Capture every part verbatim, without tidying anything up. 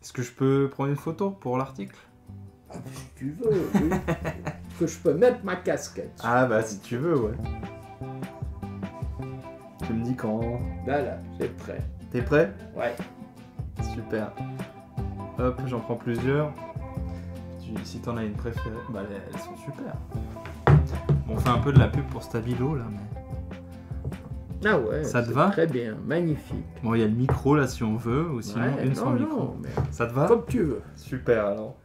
Est-ce que je peux prendre une photo pour l'article? Ah, si tu veux, oui. Que je peux mettre ma casquette. Ah bah si tu veux, ouais. Tu me dis quand... Voilà, c'est prêt. T'es prêt? Ouais. Super. Hop, j'en prends plusieurs. Tu, si t'en as une préférée, bah elles, elles sont super. Bon, on fait un peu de la pub pour Stabilo là, mais... Ah ouais, ça te c'est va? très bien, magnifique. Bon, il y a le micro là si on veut, ou sinon Ouais, une non, sans non, micro. mais Ça te va? comme tu veux. Super alors.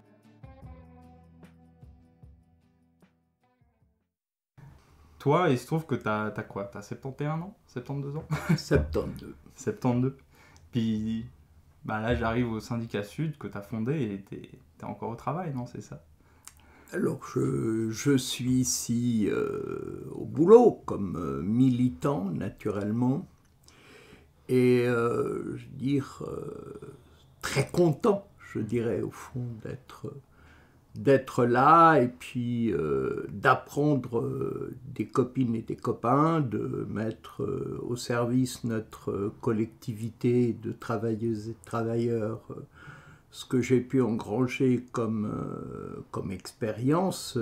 Toi, il se trouve que t'as, t'as quoi? T'as soixante et un ans? soixante-douze ans? soixante-douze. soixante-douze. Puis bah là, j'arrive au syndicat Sud que t'as fondé et t'es, t'es encore au travail, non? C'est ça? Alors, je, je suis ici euh, au boulot comme euh, militant, naturellement, et euh, je veux dire, euh, très content, je dirais, au fond, d'être, d'être là et puis euh, d'apprendre euh, des copines et des copains, de mettre euh, au service notre collectivité de travailleuses et de travailleurs euh, ce que j'ai pu engranger comme, euh, comme expérience.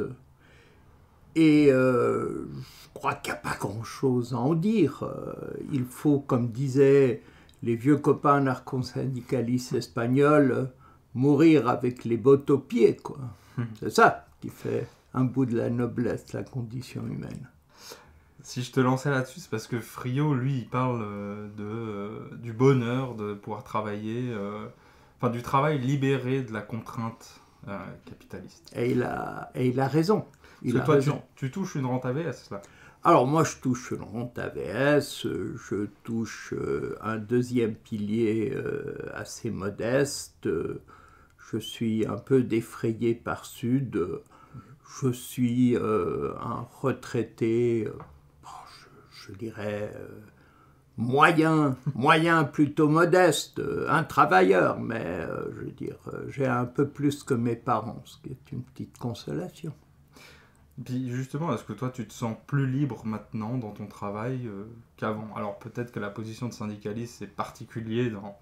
Et euh, je crois qu'il n'y a pas grand-chose à en dire. Euh, il faut, comme disaient les vieux copains narco-syndicalistes espagnols, mourir avec les bottes aux pieds, quoi. C'est ça qui fait un bout de la noblesse de la condition humaine. Si je te lançais là-dessus, c'est parce que Friot, lui, il parle euh, de, euh, du bonheur de pouvoir travailler, euh, enfin du travail libéré de la contrainte euh, capitaliste. Et il a, et il a raison. Il Parce a que toi, raison. tu, tu touches une rente A V S, là. Alors moi, je touche une rente A V S, je touche euh, un deuxième pilier euh, assez modeste, euh, je suis un peu défrayé par Sud, euh, je suis euh, un retraité, euh, bon, je, je dirais, euh, moyen, moyen plutôt modeste, euh, un travailleur, mais euh, je veux dire, euh, j'ai un peu plus que mes parents, ce qui est une petite consolation. Puis justement, est-ce que toi, tu te sens plus libre maintenant dans ton travail euh, qu'avant? Alors peut-être que la position de syndicaliste, c'est particulier dans...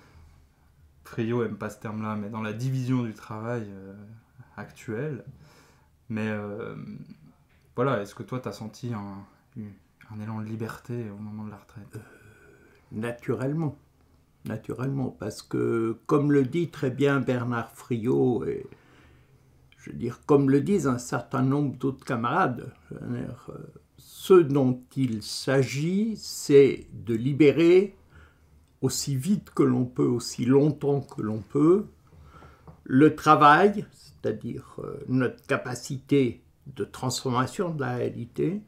Friot aime pas ce terme-là, mais dans la division du travail euh, actuelle. Mais euh, voilà, est-ce que toi, tu as senti un, un élan de liberté au moment de la retraite? Euh, naturellement. Naturellement, parce que, comme le dit très bien Bernard Friot, et je veux dire, comme le disent un certain nombre d'autres camarades, je veux dire, euh, ce dont il s'agit, c'est de libérer aussi vite que l'on peut, aussi longtemps que l'on peut, le travail, c'est-à-dire euh, notre capacité de transformation de la réalité,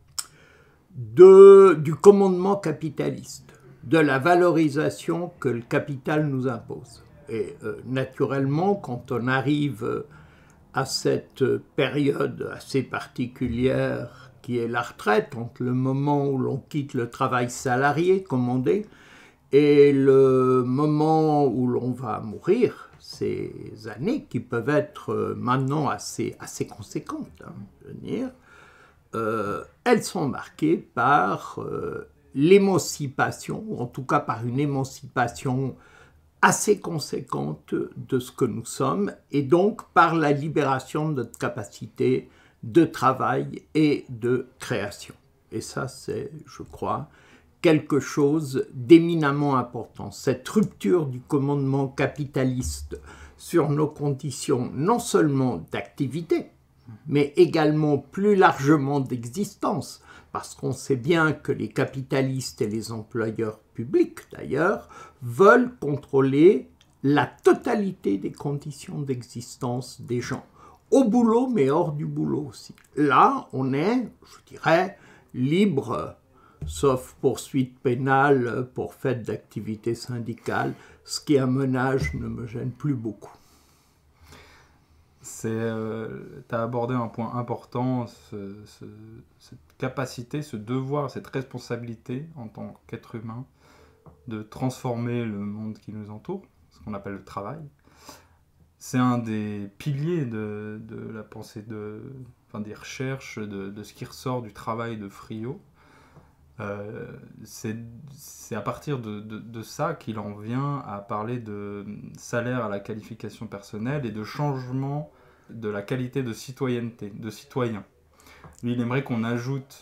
de, du commandement capitaliste, de la valorisation que le capital nous impose. Et euh, naturellement, quand on arrive euh, à cette période assez particulière qui est la retraite, entre le moment où l'on quitte le travail salarié, comme on dit, et le moment où l'on va mourir, ces années qui peuvent être maintenant assez, assez conséquentes, hein, je veux dire, euh, elles sont marquées par euh, l'émancipation, ou en tout cas par une émancipation assez conséquente de ce que nous sommes, et donc par la libération de notre capacité de travail et de création. Et ça, c'est, je crois, quelque chose d'éminemment important. Cette rupture du commandement capitaliste sur nos conditions, non seulement d'activité, mais également plus largement d'existence, parce qu'on sait bien que les capitalistes et les employeurs publics, d'ailleurs, veulent contrôler la totalité des conditions d'existence des gens, au boulot, mais hors du boulot aussi. Là, on est, je dirais, libre, sauf poursuite pénale pour fait d'activité syndicale, ce qui, à mon âge, ne me gêne plus beaucoup. C'est, euh, tu as abordé un point important, ce, ce, cette capacité, ce devoir, cette responsabilité en tant qu'être humain de transformer le monde qui nous entoure, ce qu'on appelle le travail. C'est un des piliers de, de la pensée, de, enfin des recherches, de, de ce qui ressort du travail de Friot. Euh, c'est à partir de, de, de ça qu'il en vient à parler de salaire à la qualification personnelle et de changement de la qualité de citoyenneté, de citoyen. Lui, il aimerait qu'on ajoute,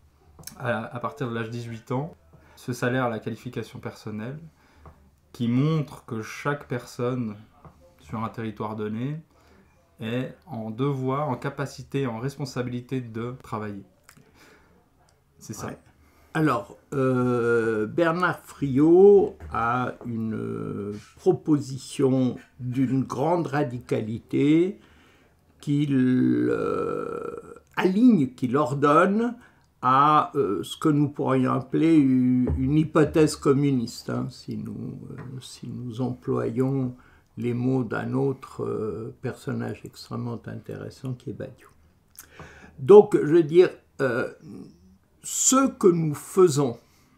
à, à partir de l'âge de dix-huit ans, ce salaire à la qualification personnelle qui montre que chaque personne sur un territoire donné est en devoir, en capacité, en responsabilité de travailler. C'est ça. Ouais. Alors, euh, Bernard Friot a une euh, proposition d'une grande radicalité qu'il euh, aligne, qu'il ordonne à euh, ce que nous pourrions appeler une, une hypothèse communiste, hein, si, nous, euh, si nous employons les mots d'un autre euh, personnage extrêmement intéressant qui est Badiou. Donc, je veux dire, euh, ce que nous faisons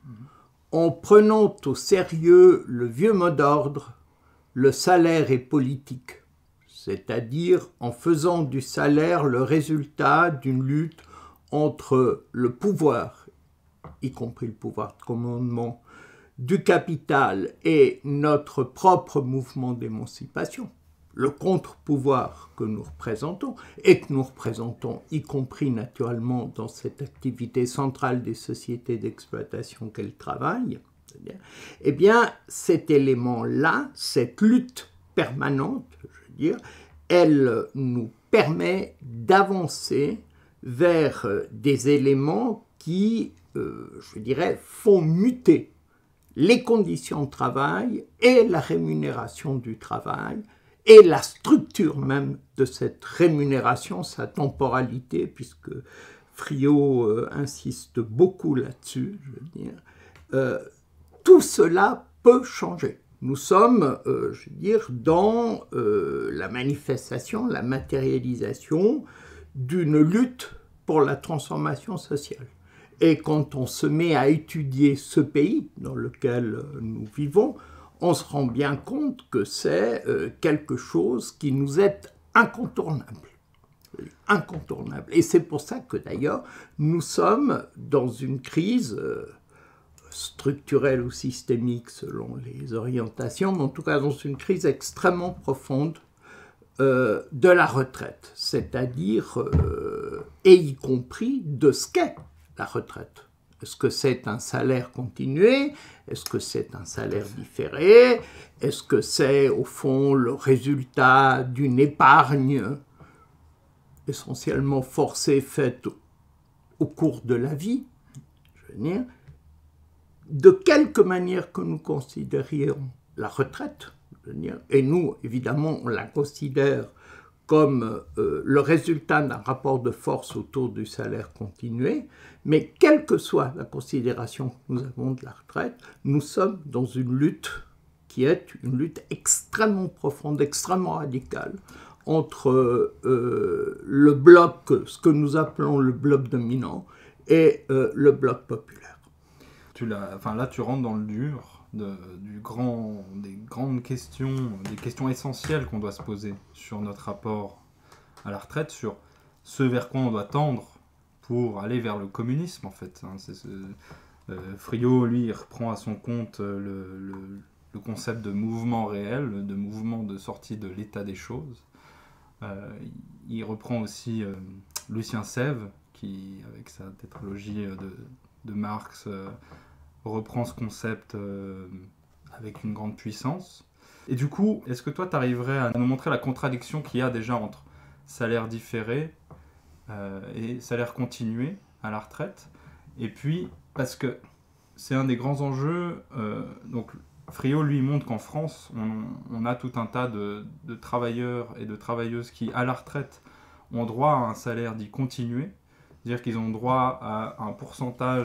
en prenant au sérieux le vieux mot d'ordre, le salaire est politique, c'est-à-dire en faisant du salaire le résultat d'une lutte entre le pouvoir, y compris le pouvoir de commandement, du capital et notre propre mouvement d'émancipation, le contre-pouvoir que nous représentons, et que nous représentons, y compris naturellement dans cette activité centrale des sociétés d'exploitation qu'est le travail, eh bien, cet élément-là, cette lutte permanente, je veux dire, elle nous permet d'avancer vers des éléments qui, euh, je dirais, font muter les conditions de travail et la rémunération du travail, et la structure même de cette rémunération, sa temporalité, puisque Friot euh, insiste beaucoup là-dessus, je veux dire, euh, tout cela peut changer. Nous sommes, euh, je veux dire, dans euh, la manifestation, la matérialisation d'une lutte pour la transformation sociale. Et quand on se met à étudier ce pays dans lequel nous vivons, on se rend bien compte que c'est euh, quelque chose qui nous est incontournable. Incontournable. Et c'est pour ça que d'ailleurs, nous sommes dans une crise euh, structurelle ou systémique selon les orientations, mais en tout cas dans une crise extrêmement profonde euh, de la retraite, c'est-à-dire, euh, et y compris de ce qu'est la retraite. Est-ce que c'est un salaire continué? Est-ce que c'est un salaire différé? Est-ce que c'est, au fond, le résultat d'une épargne essentiellement forcée, faite au cours de la vie? Je veux dire, de quelque manière que nous considérions la retraite, je veux dire, et nous, évidemment, on la considère comme euh, le résultat d'un rapport de force autour du salaire continué, mais quelle que soit la considération que nous avons de la retraite, nous sommes dans une lutte qui est une lutte extrêmement profonde, extrêmement radicale, entre euh, le bloc, ce que nous appelons le bloc dominant, et euh, le bloc populaire. Tu l'as, enfin là, tu rentres dans le dur de, du grand, des grandes questions, des questions essentielles qu'on doit se poser sur notre rapport à la retraite, sur ce vers quoi on doit tendre pour aller vers le communisme, en fait. Hein. C'est ce, euh, Friot, lui, il reprend à son compte le, le, le concept de mouvement réel, de mouvement de sortie de l'état des choses. Euh, il reprend aussi euh, Lucien Sèvres, qui, avec sa tétralogie de, de Marx, euh, reprend ce concept euh, avec une grande puissance. Et du coup, est-ce que toi, tu arriverais à nous montrer la contradiction qu'il y a déjà entre salaire différé euh, et salaire continué à la retraite? Et puis, parce que c'est un des grands enjeux, euh, donc Friot, lui, montre qu'en France, on, on a tout un tas de, de travailleurs et de travailleuses qui, à la retraite, ont droit à un salaire dit continué, c'est-à-dire qu'ils ont droit à un pourcentage.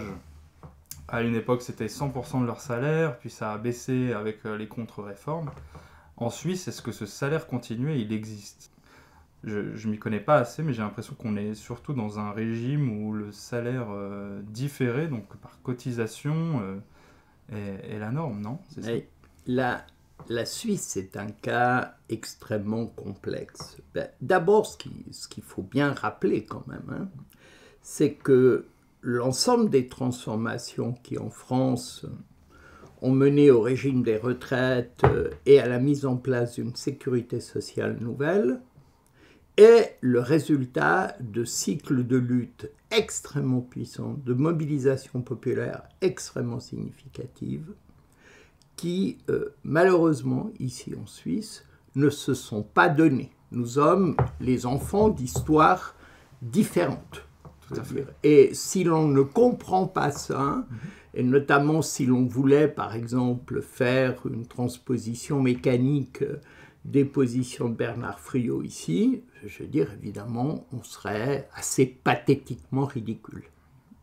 À une époque, c'était cent pour cent de leur salaire, puis ça a baissé avec les contre-réformes. En Suisse, est-ce que ce salaire continué, il existe? Je ne m'y connais pas assez, mais j'ai l'impression qu'on est surtout dans un régime où le salaire euh, différé, donc par cotisation, euh, est, est la norme, non? C'est ça. La, la Suisse est un cas extrêmement complexe. Ben, d'abord, ce qu'il ce qu'il faut bien rappeler quand même, hein, c'est que l'ensemble des transformations qui, en France, ont mené au régime des retraites et à la mise en place d'une sécurité sociale nouvelle est le résultat de cycles de lutte extrêmement puissants, de mobilisation populaire extrêmement significative, qui, euh, malheureusement, ici en Suisse, ne se sont pas donnés. Nous sommes les enfants d'histoires différentes. Et si l'on ne comprend pas ça, et notamment si l'on voulait, par exemple, faire une transposition mécanique des positions de Bernard Friot ici, je veux dire, évidemment, on serait assez pathétiquement ridicule. D'accord ?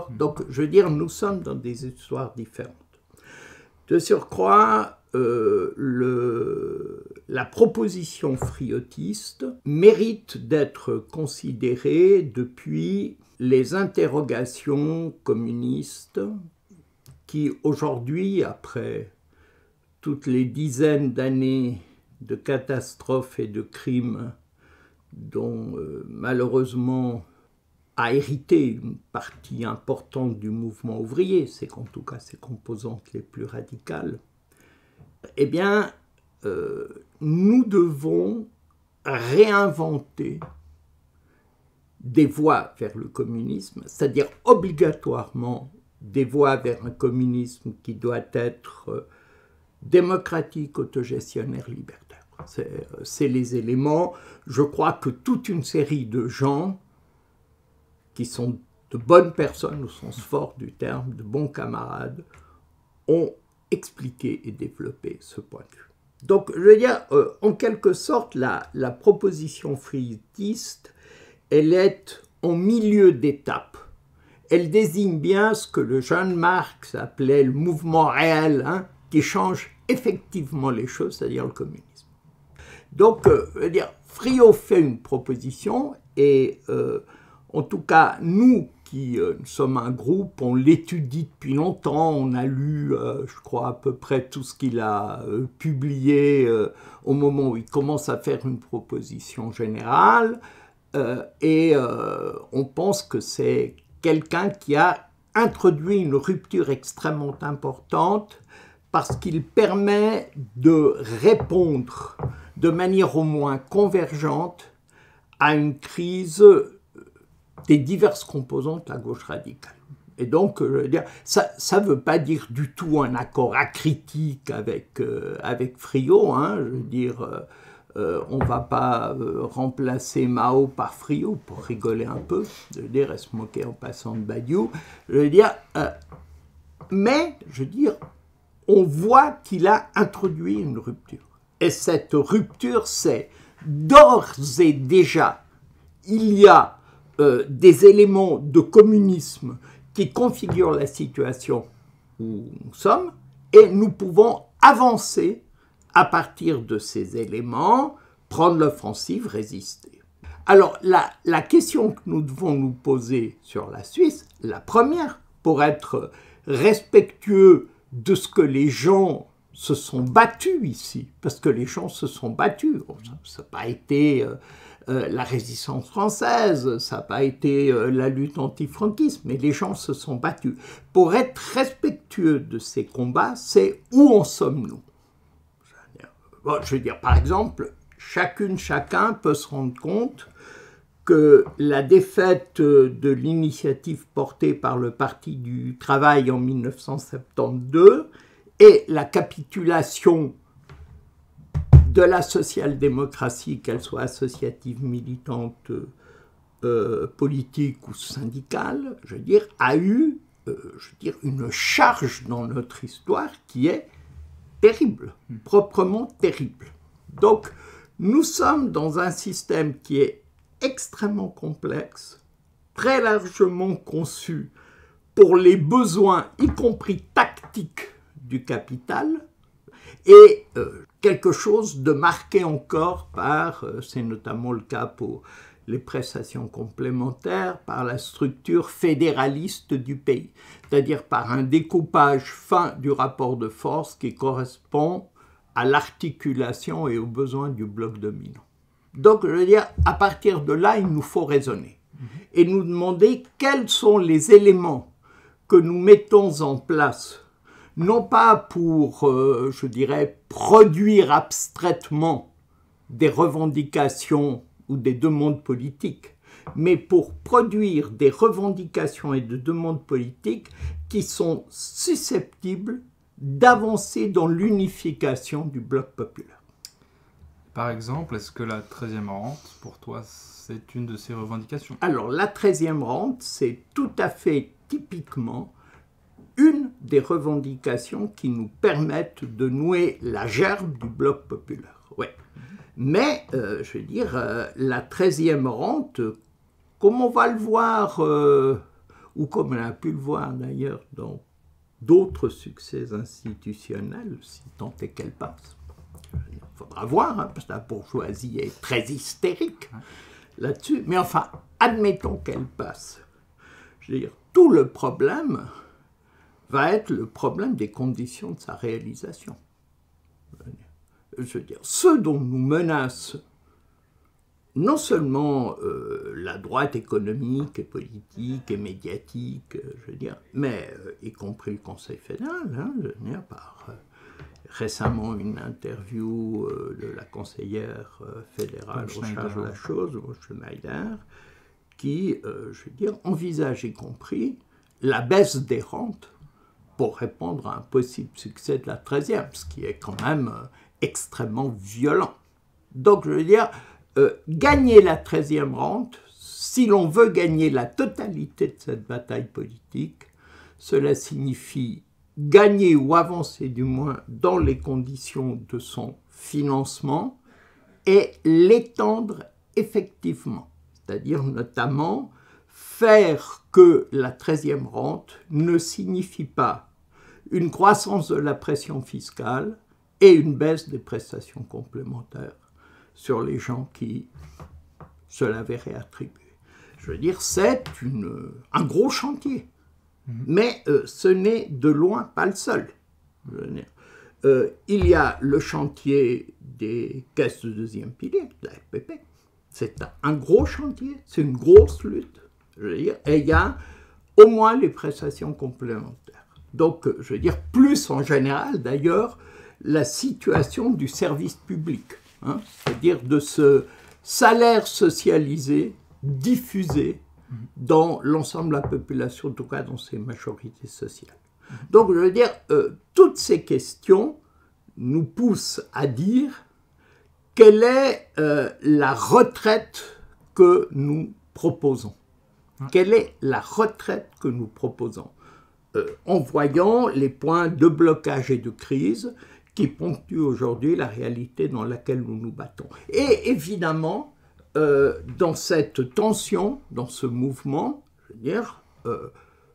Donc, je veux dire, nous sommes dans des histoires différentes. De surcroît, euh, le, la proposition friotiste mérite d'être considérée depuis les interrogations communistes qui, aujourd'hui, après toutes les dizaines d'années de catastrophes et de crimes dont euh, malheureusement a hérité une partie importante du mouvement ouvrier, c'est qu'en tout cas ses composantes les plus radicales, eh bien, euh, nous devons réinventer des voies vers le communisme, c'est-à-dire obligatoirement des voies vers un communisme qui doit être euh, démocratique, autogestionnaire, libertaire. C'est, c'est les éléments. Je crois que toute une série de gens qui sont de bonnes personnes, au sens fort du terme, de bons camarades, ont expliqué et développé ce point de vue. Donc, je veux dire, euh, en quelque sorte, la, la proposition friotiste, elle est en milieu d'étape. Elle désigne bien ce que le jeune Marx appelait le mouvement réel, hein, qui change effectivement les choses, c'est-à-dire le communisme. Donc, euh, je veux dire, Friot fait une proposition et, euh, en tout cas, nous qui euh, sommes un groupe, on l'étudie depuis longtemps, on a lu, euh, je crois, à peu près tout ce qu'il a euh, publié euh, au moment où il commence à faire une proposition générale, euh, et euh, on pense que c'est quelqu'un qui a introduit une rupture extrêmement importante parce qu'il permet de répondre de manière au moins convergente à une crise des diverses composantes de la gauche radicale. Et donc, je veux dire, ça ne veut pas dire du tout un accord acritique avec, euh, avec Friot, hein, je veux dire, euh, euh, on ne va pas euh, remplacer Mao par Friot pour rigoler un peu, je veux dire, et se moquer en passant de Badiou, je veux dire, euh, mais, je veux dire, on voit qu'il a introduit une rupture. Et cette rupture, c'est d'ores et déjà, il y a euh, des éléments de communisme qui configurent la situation où nous sommes, et nous pouvons avancer à partir de ces éléments, prendre l'offensive, résister. Alors, la, la question que nous devons nous poser sur la Suisse, la première, pour être respectueux de ce que les gens se sont battus ici, parce que les gens se sont battus. Bon, ça n'a pas été euh, euh, la résistance française, ça n'a pas été euh, la lutte anti-franquiste, mais les gens se sont battus. Pour être respectueux de ces combats, c'est où en sommes-nous? Bon, je veux dire, par exemple, chacune, chacun peut se rendre compte que la défaite de l'initiative portée par le Parti du Travail en mille neuf cent soixante-douze et la capitulation de la social-démocratie, qu'elle soit associative, militante, euh, politique ou syndicale, je veux dire, a eu euh, je veux dire, une charge dans notre histoire qui est terrible, proprement terrible. Donc, nous sommes dans un système qui est extrêmement complexe, très largement conçu pour les besoins, y compris tactiques, du capital, et euh, quelque chose de marqué encore par, euh, c'est notamment le cas pour les prestations complémentaires, par la structure fédéraliste du pays, c'est-à-dire par un découpage fin du rapport de force qui correspond à l'articulation et aux besoins du bloc dominant. Donc, je veux dire, à partir de là, il nous faut raisonner. et nous demander quels sont les éléments que nous mettons en place, non pas pour, euh, je dirais, produire abstraitement des revendications ou des demandes politiques, mais pour produire des revendications et des demandes politiques qui sont susceptibles d'avancer dans l'unification du bloc populaire. Par exemple, est-ce que la treizième rente, pour toi, c'est une de ces revendications? Alors, la treizième rente, c'est tout à fait typiquement une des revendications qui nous permettent de nouer la gerbe du bloc populaire. Ouais. Mais, euh, je veux dire, euh, la treizième rente, comme on va le voir, euh, ou comme on a pu le voir d'ailleurs dans d'autres succès institutionnels, si tant est qu'elle passe. Il faudra voir, hein, parce que la bourgeoisie est très hystérique là-dessus. Mais enfin, admettons qu'elle passe. Je veux dire, tout le problème va être le problème des conditions de sa réalisation. Je veux dire, ce dont nous menace non seulement euh, la droite économique et politique et médiatique, euh, je veux dire, mais euh, y compris le Conseil fédéral, hein, je veux dire, par euh, récemment une interview euh, de la conseillère euh, fédérale en charge de la chose, Schneider, qui, euh, je veux dire, envisage y compris la baisse des rentes pour répondre à un possible succès de la treizième, ce qui est quand même euh, extrêmement violent. Donc, je veux dire, euh, gagner la treizième rente, si l'on veut gagner la totalité de cette bataille politique, cela signifie gagner ou avancer du moins dans les conditions de son financement et l'étendre effectivement. C'est-à-dire notamment faire que la treizième rente ne signifie pas une croissance de la pression fiscale et une baisse des prestations complémentaires sur les gens qui se l'avaient réattribué. Je veux dire, c'est une, un gros chantier, mmh. mais euh, ce n'est de loin pas le seul. Je veux dire, euh, il y a le chantier des caisses de deuxième pilier, de la F P P. C'est un gros chantier, c'est une grosse lutte. Je veux dire, et il y a au moins les prestations complémentaires. Donc, je veux dire, plus en général, d'ailleurs, la situation du service public, hein, c'est-à-dire de ce salaire socialisé, diffusé dans l'ensemble de la population, en tout cas dans ses majorités sociales. Donc, je veux dire, euh, toutes ces questions nous poussent à dire quelle est euh, la retraite que nous proposons. Quelle est la retraite que nous proposons euh, en voyant les points de blocage et de crise qui ponctuent aujourd'hui la réalité dans laquelle nous nous battons. Et évidemment, euh, dans cette tension, dans ce mouvement, je veux dire, euh,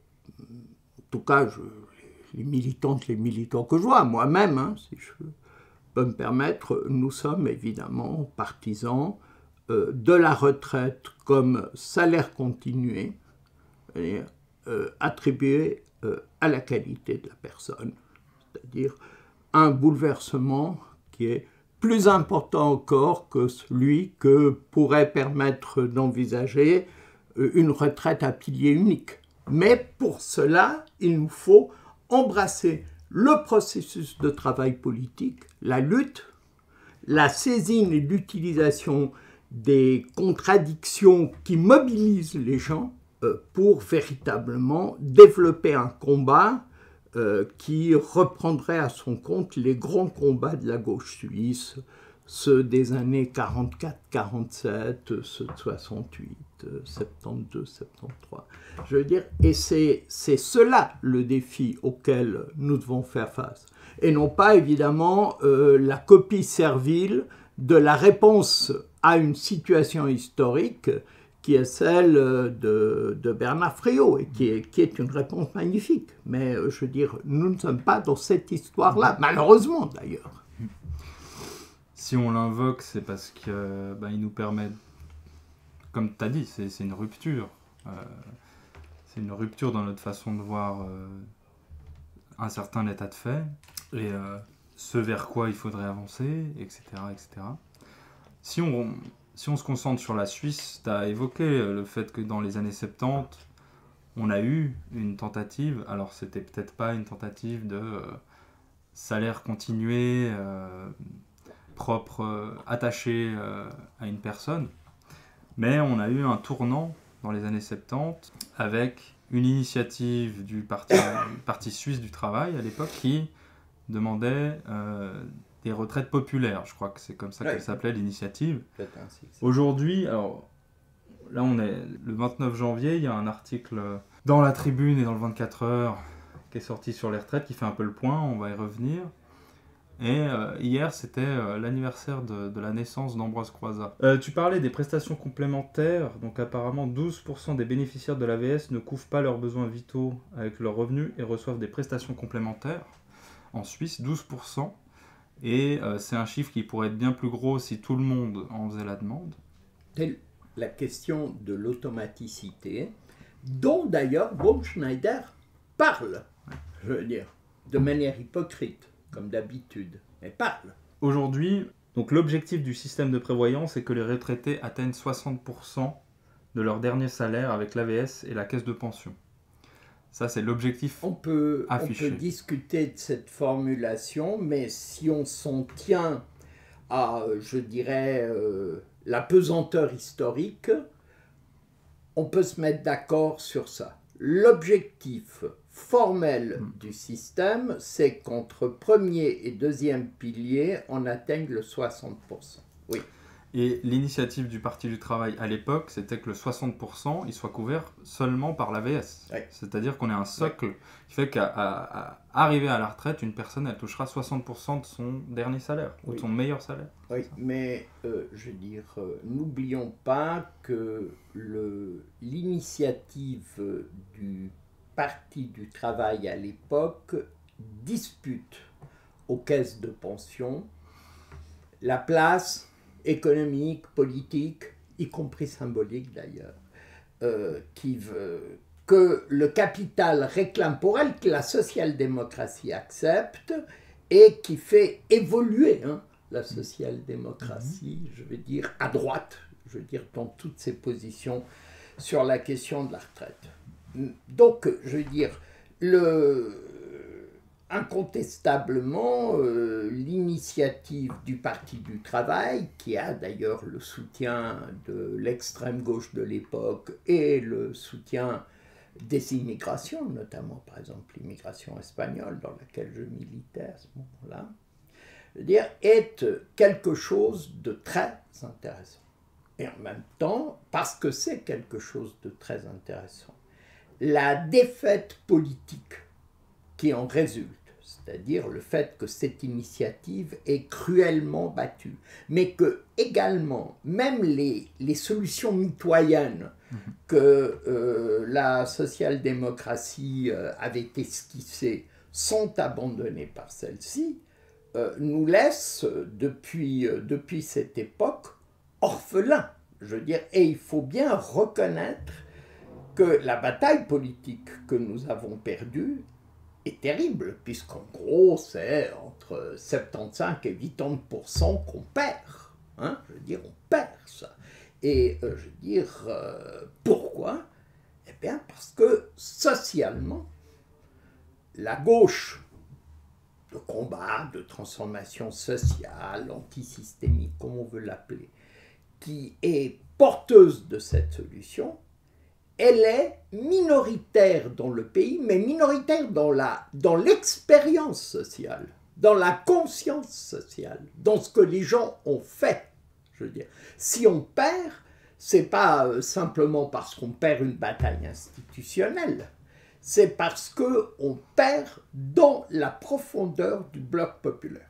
en tout cas, je, les militantes, les militants que je vois, moi-même, hein, si je peux me permettre, nous sommes évidemment partisans euh, de la retraite comme salaire continué, c'est-à-dire euh, attribué euh, à la qualité de la personne, c'est-à-dire un bouleversement qui est plus important encore que celui que pourrait permettre d'envisager euh, une retraite à pilier unique. Mais pour cela, il nous faut embrasser le processus de travail politique, la lutte, la saisine et l'utilisation des contradictions qui mobilisent les gens euh, pour véritablement développer un combat euh, qui reprendrait à son compte les grands combats de la gauche suisse, ceux des années quarante-quatre quarante-sept, ceux de soixante-huit, soixante-douze soixante-treize. Je veux dire, et c'est, c'est cela le défi auquel nous devons faire face. Et non pas, évidemment, euh, la copie servile de la réponse à une situation historique qui est celle de, de Bernard Friot, et qui est, qui est une réponse magnifique. Mais, euh, je veux dire, nous ne sommes pas dans cette histoire-là, malheureusement d'ailleurs. Si on l'invoque, c'est parce qu'il bah, nous permet, comme tu as dit, c'est, c'est une rupture. Euh, c'est une rupture dans notre façon de voir euh, un certain état de fait, et euh, ce vers quoi il faudrait avancer, et cetera, et cetera. Si on, si on se concentre sur la Suisse, tu as évoqué le fait que dans les années soixante-dix, on a eu une tentative, alors c'était peut-être pas une tentative de euh, salaire continué, euh, propre, euh, attaché euh, à une personne, mais on a eu un tournant dans les années soixante-dix avec une initiative du parti, du parti suisse du travail à l'époque qui demandait euh, des retraites populaires. Je crois que c'est comme ça Ouais. qu'elle s'appelait, l'initiative. Ainsi, Aujourd'hui, alors là on est le vingt-neuf janvier, il y a un article dans la Tribune et dans le vingt-quatre heures qui est sorti sur les retraites qui fait un peu le point, on va y revenir. Et euh, hier, c'était euh, l'anniversaire de, de la naissance d'Ambroise Croizat. Euh, tu parlais des prestations complémentaires, donc apparemment douze pour cent des bénéficiaires de l'A V S ne couvrent pas leurs besoins vitaux avec leurs revenus et reçoivent des prestations complémentaires. En Suisse, douze pour cent. Et euh, c'est un chiffre qui pourrait être bien plus gros si tout le monde en faisait la demande. C'est la question de l'automaticité, dont d'ailleurs Baumschneider parle, je veux dire, de manière hypocrite, comme d'habitude, mais parle. Aujourd'hui, donc l'objectif du système de prévoyance est que les retraités atteignent soixante pour cent de leur dernier salaire avec l'A V S et la caisse de pension. Ça, c'est l'objectif on peut, affiché. On peut discuter de cette formulation, mais si on s'en tient à, je dirais, euh, la pesanteur historique, on peut se mettre d'accord sur ça. L'objectif formel mmh. du système, c'est qu'entre premier et deuxième pilier, on atteigne le soixante pour cent. Oui. Et l'initiative du Parti du Travail à l'époque, c'était que le soixante pour cent, il soit couvert seulement par l'A V S. Oui. C'est-à-dire qu'on ait un socle oui. qui fait qu'à à, à arriver à la retraite, une personne, elle touchera soixante pour cent de son dernier salaire, oui. ou de son meilleur salaire. Oui, mais euh, je veux dire, euh, n'oublions pas que le, l'initiative du Parti du Travail à l'époque dispute aux caisses de pension la place économique, politique, y compris symbolique d'ailleurs, euh, qui veut que le capital réclame pour elle, que la social-démocratie accepte et qui fait évoluer hein, la social-démocratie, je veux dire, à droite, je veux dire, dans toutes ses positions sur la question de la retraite. Donc, je veux dire, le... incontestablement, euh, l'initiative du Parti du Travail, qui a d'ailleurs le soutien de l'extrême gauche de l'époque et le soutien des immigrations, notamment par exemple l'immigration espagnole dans laquelle je militais à ce moment-là, je veux dire, est quelque chose de très intéressant. Et en même temps, parce que c'est quelque chose de très intéressant, la défaite politique qui en résulte, c'est-à-dire le fait que cette initiative est cruellement battue, mais que également, même les, les solutions mitoyennes mmh. que euh, la social-démocratie euh, avait esquissées sont abandonnées par celle-ci, euh, nous laissent depuis, euh, depuis cette époque orphelins, je veux dire, et il faut bien reconnaître que la bataille politique que nous avons perdue est terrible, puisqu'en gros, c'est entre soixante-quinze et quatre-vingt-dix pour cent qu'on perd. Hein, je veux dire, on perd ça. Et euh, je veux dire, euh, pourquoi? Eh bien, parce que socialement, la gauche de combat, de transformation sociale, antisystémique, comme on veut l'appeler, qui est porteuse de cette solution, elle est minoritaire dans le pays, mais minoritaire dans la, dans l'expérience sociale, dans la conscience sociale, dans ce que les gens ont fait. Je veux dire, si on perd, c'est pas simplement parce qu'on perd une bataille institutionnelle, c'est parce qu'on perd dans la profondeur du bloc populaire.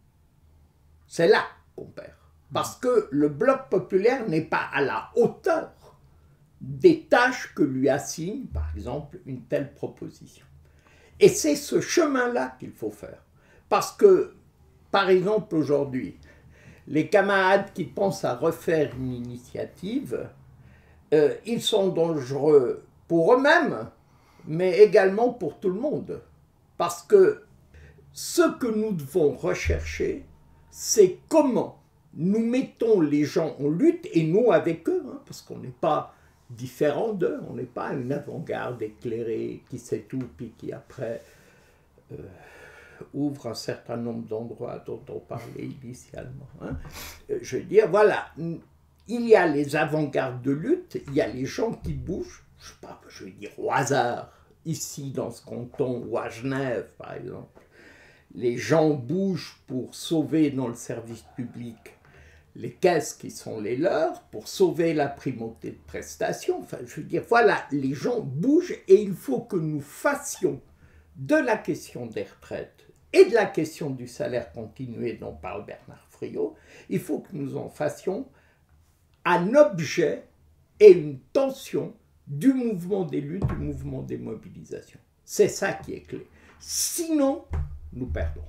C'est là qu'on perd. Parce que le bloc populaire n'est pas à la hauteur des tâches que lui assigne, par exemple, une telle proposition. Et c'est ce chemin-là qu'il faut faire. Parce que, par exemple, aujourd'hui, les camarades qui pensent à refaire une initiative, euh, ils sont dangereux pour eux-mêmes, mais également pour tout le monde. Parce que ce que nous devons rechercher, c'est comment nous mettons les gens en lutte, et nous avec eux, hein, parce qu'on n'est pas différent d'eux, on n'est pas une avant-garde éclairée qui sait tout, puis qui après euh, ouvre un certain nombre d'endroits dont on parlait initialement. Hein. Je veux dire, voilà, il y a les avant-gardes de lutte, il y a les gens qui bougent, je sais pas, je veux dire au hasard, ici dans ce canton ou à Genève par exemple, les gens bougent pour sauver dans le service public les caisses qui sont les leurs, pour sauver la primauté de prestation. Enfin, je veux dire, voilà, les gens bougent et il faut que nous fassions de la question des retraites et de la question du salaire continué dont parle Bernard Friot, il faut que nous en fassions un objet et une tension du mouvement des luttes, du mouvement des mobilisations. C'est ça qui est clé. Sinon, nous perdons.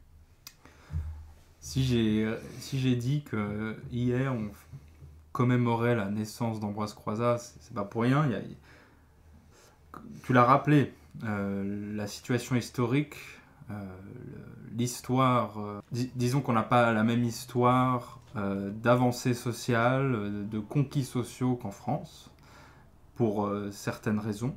Si j'ai si j'ai dit que hier on commémorait la naissance d'Ambroise Croizat, c'est pas pour rien. Il y a, tu l'as rappelé, euh, la situation historique, euh, l'histoire. Euh, dis, disons qu'on n'a pas la même histoire euh, d'avancée sociale, de conquis sociaux qu'en France, pour euh, certaines raisons.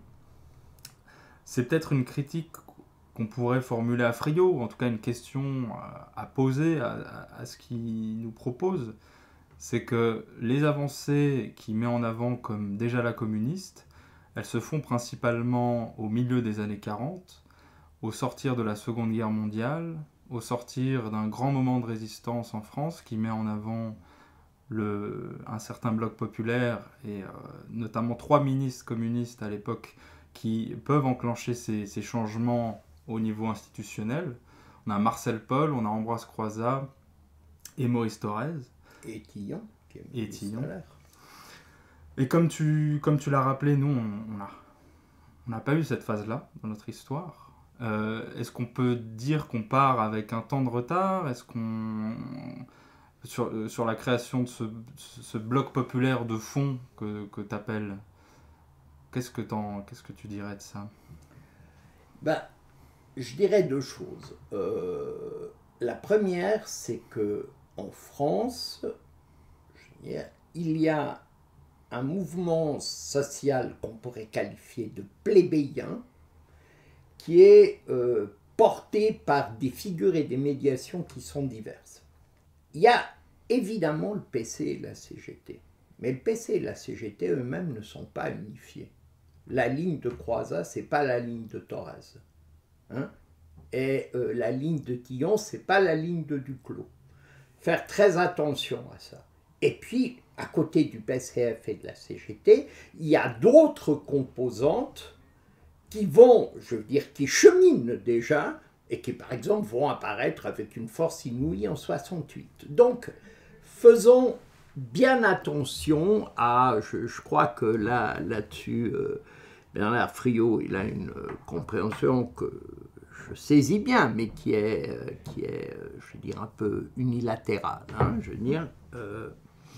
C'est peut-être une critique qu'on pourrait formuler à Friot, ou en tout cas une question à poser à, à, à ce qu'il nous propose, c'est que les avancées qu'il met en avant comme déjà la communiste, elles se font principalement au milieu des années quarante, au sortir de la Seconde Guerre mondiale, au sortir d'un grand moment de résistance en France qui met en avant le, un certain bloc populaire et euh, notamment trois ministres communistes à l'époque qui peuvent enclencher ces, ces changements au niveau institutionnel. On a Marcel Paul, on a Ambroise Croizat et Maurice Thorez. Et Tillon. Qui est et Tillon. Et comme tu, comme tu l'as rappelé, nous, on n'a on a pas eu cette phase-là dans notre histoire. Euh, est-ce qu'on peut dire qu'on part avec un temps de retard ? Est-ce qu'on... Sur, euh, sur la création de ce, ce bloc populaire de fond que, que tu appelles, qu'est-ce que, qu'est-ce que tu dirais de ça ? Ben, je dirais deux choses. Euh, la première, c'est que en France, je dirais, il y a un mouvement social qu'on pourrait qualifier de plébéien, qui est euh, porté par des figures et des médiations qui sont diverses. Il y a évidemment le P C et la C G T, mais le P C et la C G T eux-mêmes ne sont pas unifiés. La ligne de Croizat, ce n'est pas la ligne de Thorez. Hein? Et euh, la ligne de Tillon, ce n'est pas la ligne de Duclos. Faire très attention à ça. Et puis, à côté du P C F et de la C G T, il y a d'autres composantes qui vont, je veux dire, qui cheminent déjà, et qui, par exemple, vont apparaître avec une force inouïe en soixante-huit. Donc, faisons bien attention à, je, je crois que là, là-dessus, euh, Bernard Friot, il a une euh, compréhension que je saisis bien, mais qui est, euh, qui est euh, je veux dire, un peu unilatérale, hein, je veux dire. Euh,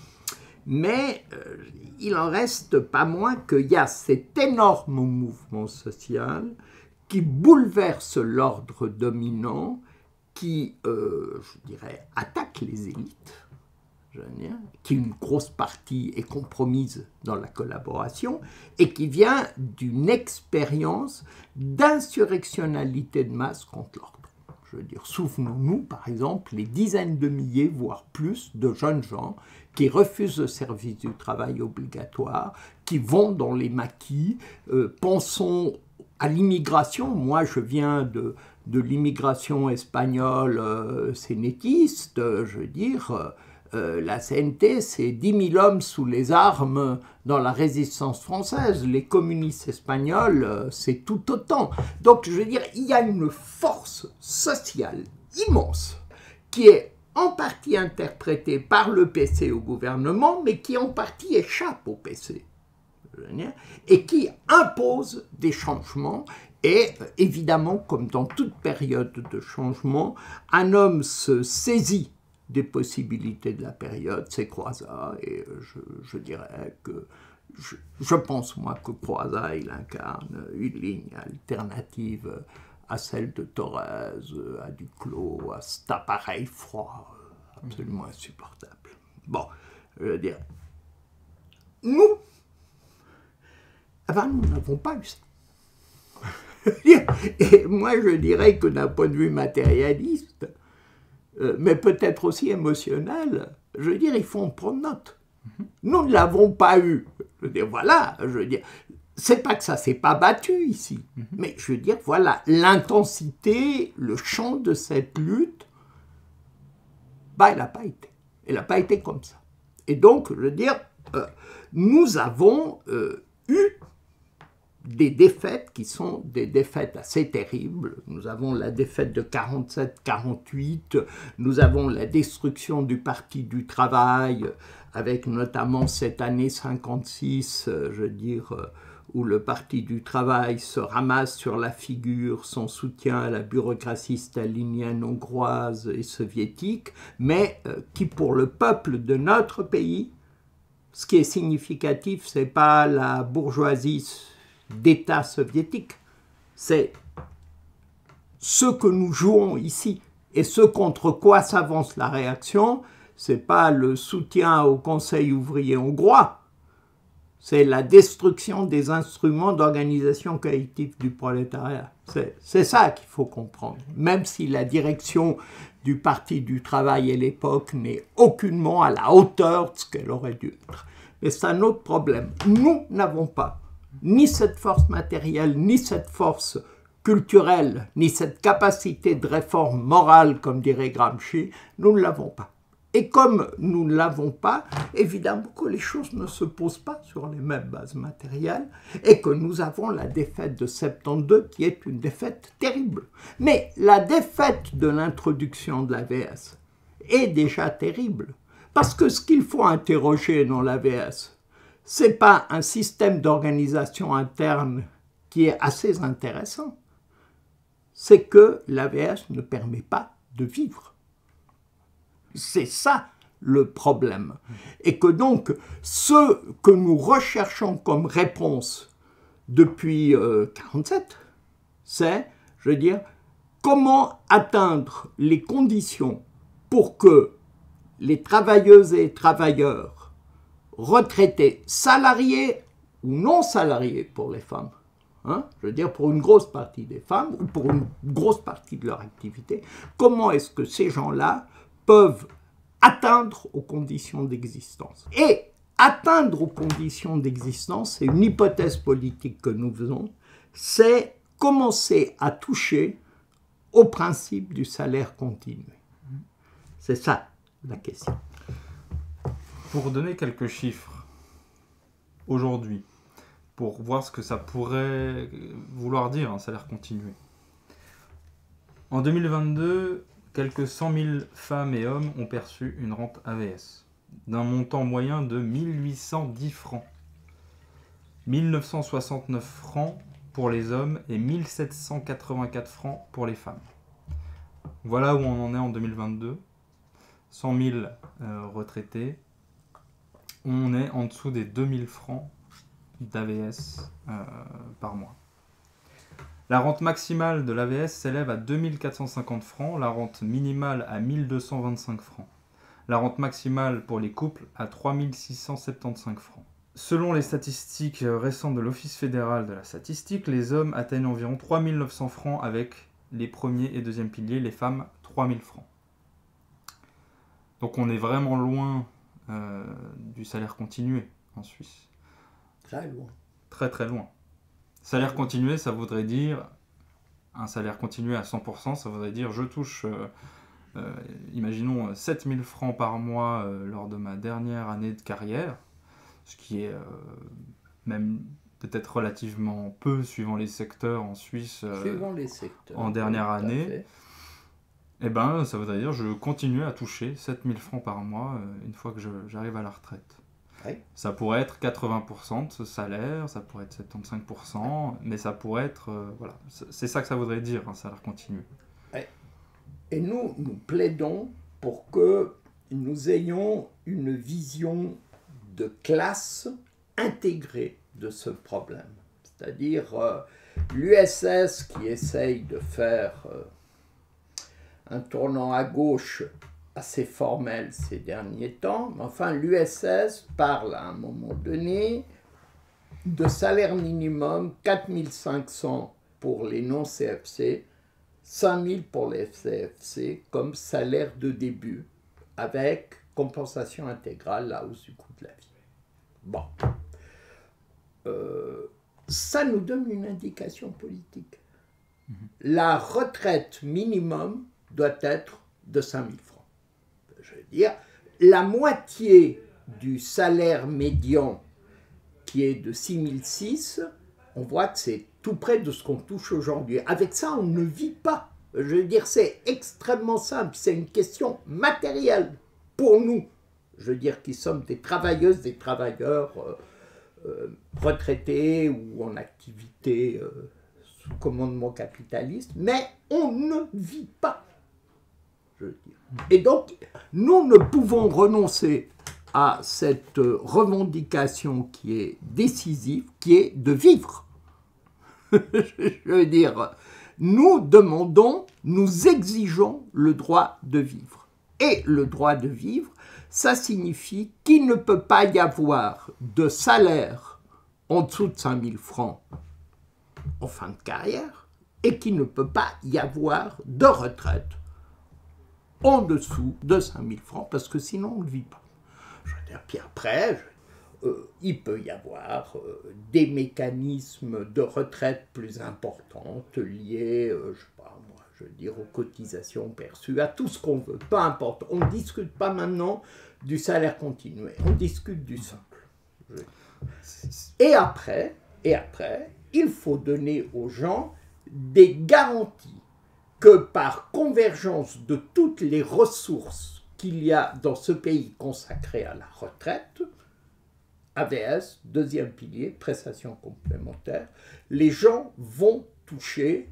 mais euh, il en reste pas moins qu'il y a cet énorme mouvement social qui bouleverse l'ordre dominant, qui, euh, je dirais, attaque les élites, je veux dire, qui une grosse partie est compromise dans la collaboration, et qui vient d'une expérience d'insurrectionnalité de masse contre l'ordre. Je veux dire, souvenons-nous, par exemple, les dizaines de milliers, voire plus, de jeunes gens qui refusent le service du travail obligatoire, qui vont dans les maquis, euh, pensons à l'immigration. Moi, je viens de, de l'immigration espagnole euh, sénétiste, euh, je veux dire, euh, euh, la C N T, c'est dix mille hommes sous les armes dans la résistance française. Les communistes espagnols, euh, c'est tout autant. Donc, je veux dire, il y a une force sociale immense qui est en partie interprétée par le P C au gouvernement, mais qui en partie échappe au P C. Et qui impose des changements. Et évidemment, comme dans toute période de changement, un homme se saisit des possibilités de la période, c'est Croizat, et je, je dirais que je, je pense moi que Croizat, il incarne une ligne alternative à celle de Thorez, à Duclos, à cet appareil froid absolument insupportable. Bon, je veux dire, nous, avant, nous n'avons pas eu ça. Et moi, je dirais que d'un point de vue matérialiste, euh, mais peut-être aussi émotionnel, je veux dire, il faut en prendre note. Nous ne l'avons pas eu. Je veux dire, voilà, je veux dire, c'est pas que ça s'est pas battu ici, mm-hmm. mais je veux dire, voilà, l'intensité, le champ de cette lutte, bah, elle n'a pas été. Elle n'a pas été comme ça. Et donc, je veux dire, euh, nous avons euh, eu des défaites qui sont des défaites assez terribles. Nous avons la défaite de quarante-sept quarante-huit, nous avons la destruction du Parti du Travail, avec notamment cette année cinquante-six, euh, je veux dire, euh, où le Parti du Travail se ramasse sur la figure son soutien à la bureaucratie stalinienne, hongroise et soviétique, mais euh, qui, pour le peuple de notre pays, ce qui est significatif, ce n'est pas la bourgeoisie d'État soviétique, c'est ce que nous jouons ici et ce contre quoi s'avance la réaction. Ce n'est pas le soutien au Conseil ouvrier hongrois, c'est la destruction des instruments d'organisation collective du prolétariat. C'est ça qu'il faut comprendre, même si la direction du Parti du Travail à l'époque n'est aucunement à la hauteur de ce qu'elle aurait dû être. Mais c'est un autre problème. Nous n'avons pas ni cette force matérielle, ni cette force culturelle, ni cette capacité de réforme morale, comme dirait Gramsci, nous ne l'avons pas. Et comme nous ne l'avons pas, évidemment que les choses ne se posent pas sur les mêmes bases matérielles et que nous avons la défaite de soixante-douze qui est une défaite terrible. Mais la défaite de l'introduction de l'A V S est déjà terrible parce que ce qu'il faut interroger dans l'A V S, ce n'est pas un système d'organisation interne qui est assez intéressant, c'est que l'A V S ne permet pas de vivre. C'est ça le problème. Et que donc, ce que nous recherchons comme réponse depuis mille neuf cent quarante-sept, c'est, je veux dire, comment atteindre les conditions pour que les travailleuses et travailleurs, retraités, salariés ou non salariés pour les femmes, hein, je veux dire pour une grosse partie des femmes ou pour une grosse partie de leur activité, comment est-ce que ces gens-là peuvent atteindre aux conditions d'existence. Et atteindre aux conditions d'existence, c'est une hypothèse politique que nous faisons, c'est commencer à toucher au principe du salaire continu. C'est ça la question. Pour donner quelques chiffres, aujourd'hui, pour voir ce que ça pourrait vouloir dire, un salaire continué. En deux mille vingt-deux, quelques cent mille femmes et hommes ont perçu une rente A V S, d'un montant moyen de mille huit cent dix francs. mille neuf cent soixante-neuf francs pour les hommes et mille sept cent quatre-vingt-quatre francs pour les femmes. Voilà où on en est en deux mille vingt-deux. cent mille euh, retraités. On est en dessous des deux mille francs d'A V S euh, par mois. La rente maximale de l'A V S s'élève à deux mille quatre cent cinquante francs, la rente minimale à mille deux cent vingt-cinq francs. La rente maximale pour les couples à trois mille six cent soixante-quinze francs. Selon les statistiques récentes de l'Office fédéral de la statistique, les hommes atteignent environ trois mille neuf cents francs avec les premiers et deuxièmes piliers, les femmes trois mille francs. Donc on est vraiment loin euh, du salaire continué en Suisse. Très loin. Très très loin. Salaire continué, ça voudrait dire, un salaire continué à cent pour cent, ça voudrait dire je touche, euh, euh, imaginons, sept mille francs par mois euh, lors de ma dernière année de carrière, ce qui est euh, même peut-être relativement peu suivant les secteurs en Suisse euh, suivant les secteurs, en dernière oui, année. Eh ben, ça voudrait dire je continue à toucher sept mille francs par mois euh, une fois que je, j'arrive à la retraite. Oui. Ça pourrait être quatre-vingts pour cent de ce salaire, ça pourrait être soixante-quinze pour cent, mais ça pourrait être... Euh, voilà, c'est ça que ça voudrait dire, un salaire continu. Oui. Et nous, nous plaidons pour que nous ayons une vision de classe intégrée de ce problème. C'est-à-dire euh, l'U S S qui essaye de faire euh, un tournant à gauche assez formelle ces derniers temps, mais enfin l'U S S parle à un moment donné de salaire minimum quatre mille cinq cents pour les non-C F C, cinq mille pour les C F C comme salaire de début, avec compensation intégrale, la hausse du coût de la vie. Bon. Euh, ça nous donne une indication politique. Mmh. La retraite minimum doit être de cinq mille francs. Je veux dire, la moitié du salaire médian qui est de six mille six, on voit que c'est tout près de ce qu'on touche aujourd'hui. Avec ça, on ne vit pas. Je veux dire, c'est extrêmement simple. C'est une question matérielle pour nous. Je veux dire, qui sommes des travailleuses, des travailleurs euh, euh, retraités ou en activité euh, sous commandement capitaliste, mais on ne vit pas. Je veux dire. Et donc, nous ne pouvons renoncer à cette revendication qui est décisive, qui est de vivre. Je veux dire, nous demandons, nous exigeons le droit de vivre. Et le droit de vivre, ça signifie qu'il ne peut pas y avoir de salaire en dessous de cinq mille francs en fin de carrière et qu'il ne peut pas y avoir de retraite en dessous de cinq mille francs, parce que sinon on ne vit pas. Je veux dire, puis après, je, euh, il peut y avoir euh, des mécanismes de retraite plus importantes liés, euh, je sais pas moi, je veux dire, aux cotisations perçues, à tout ce qu'on veut, peu importe. On ne discute pas maintenant du salaire continué, on discute du simple. Et après, et après, il faut donner aux gens des garanties que par convergence de toutes les ressources qu'il y a dans ce pays consacré à la retraite, A V S, deuxième pilier, prestations complémentaires, les gens vont toucher,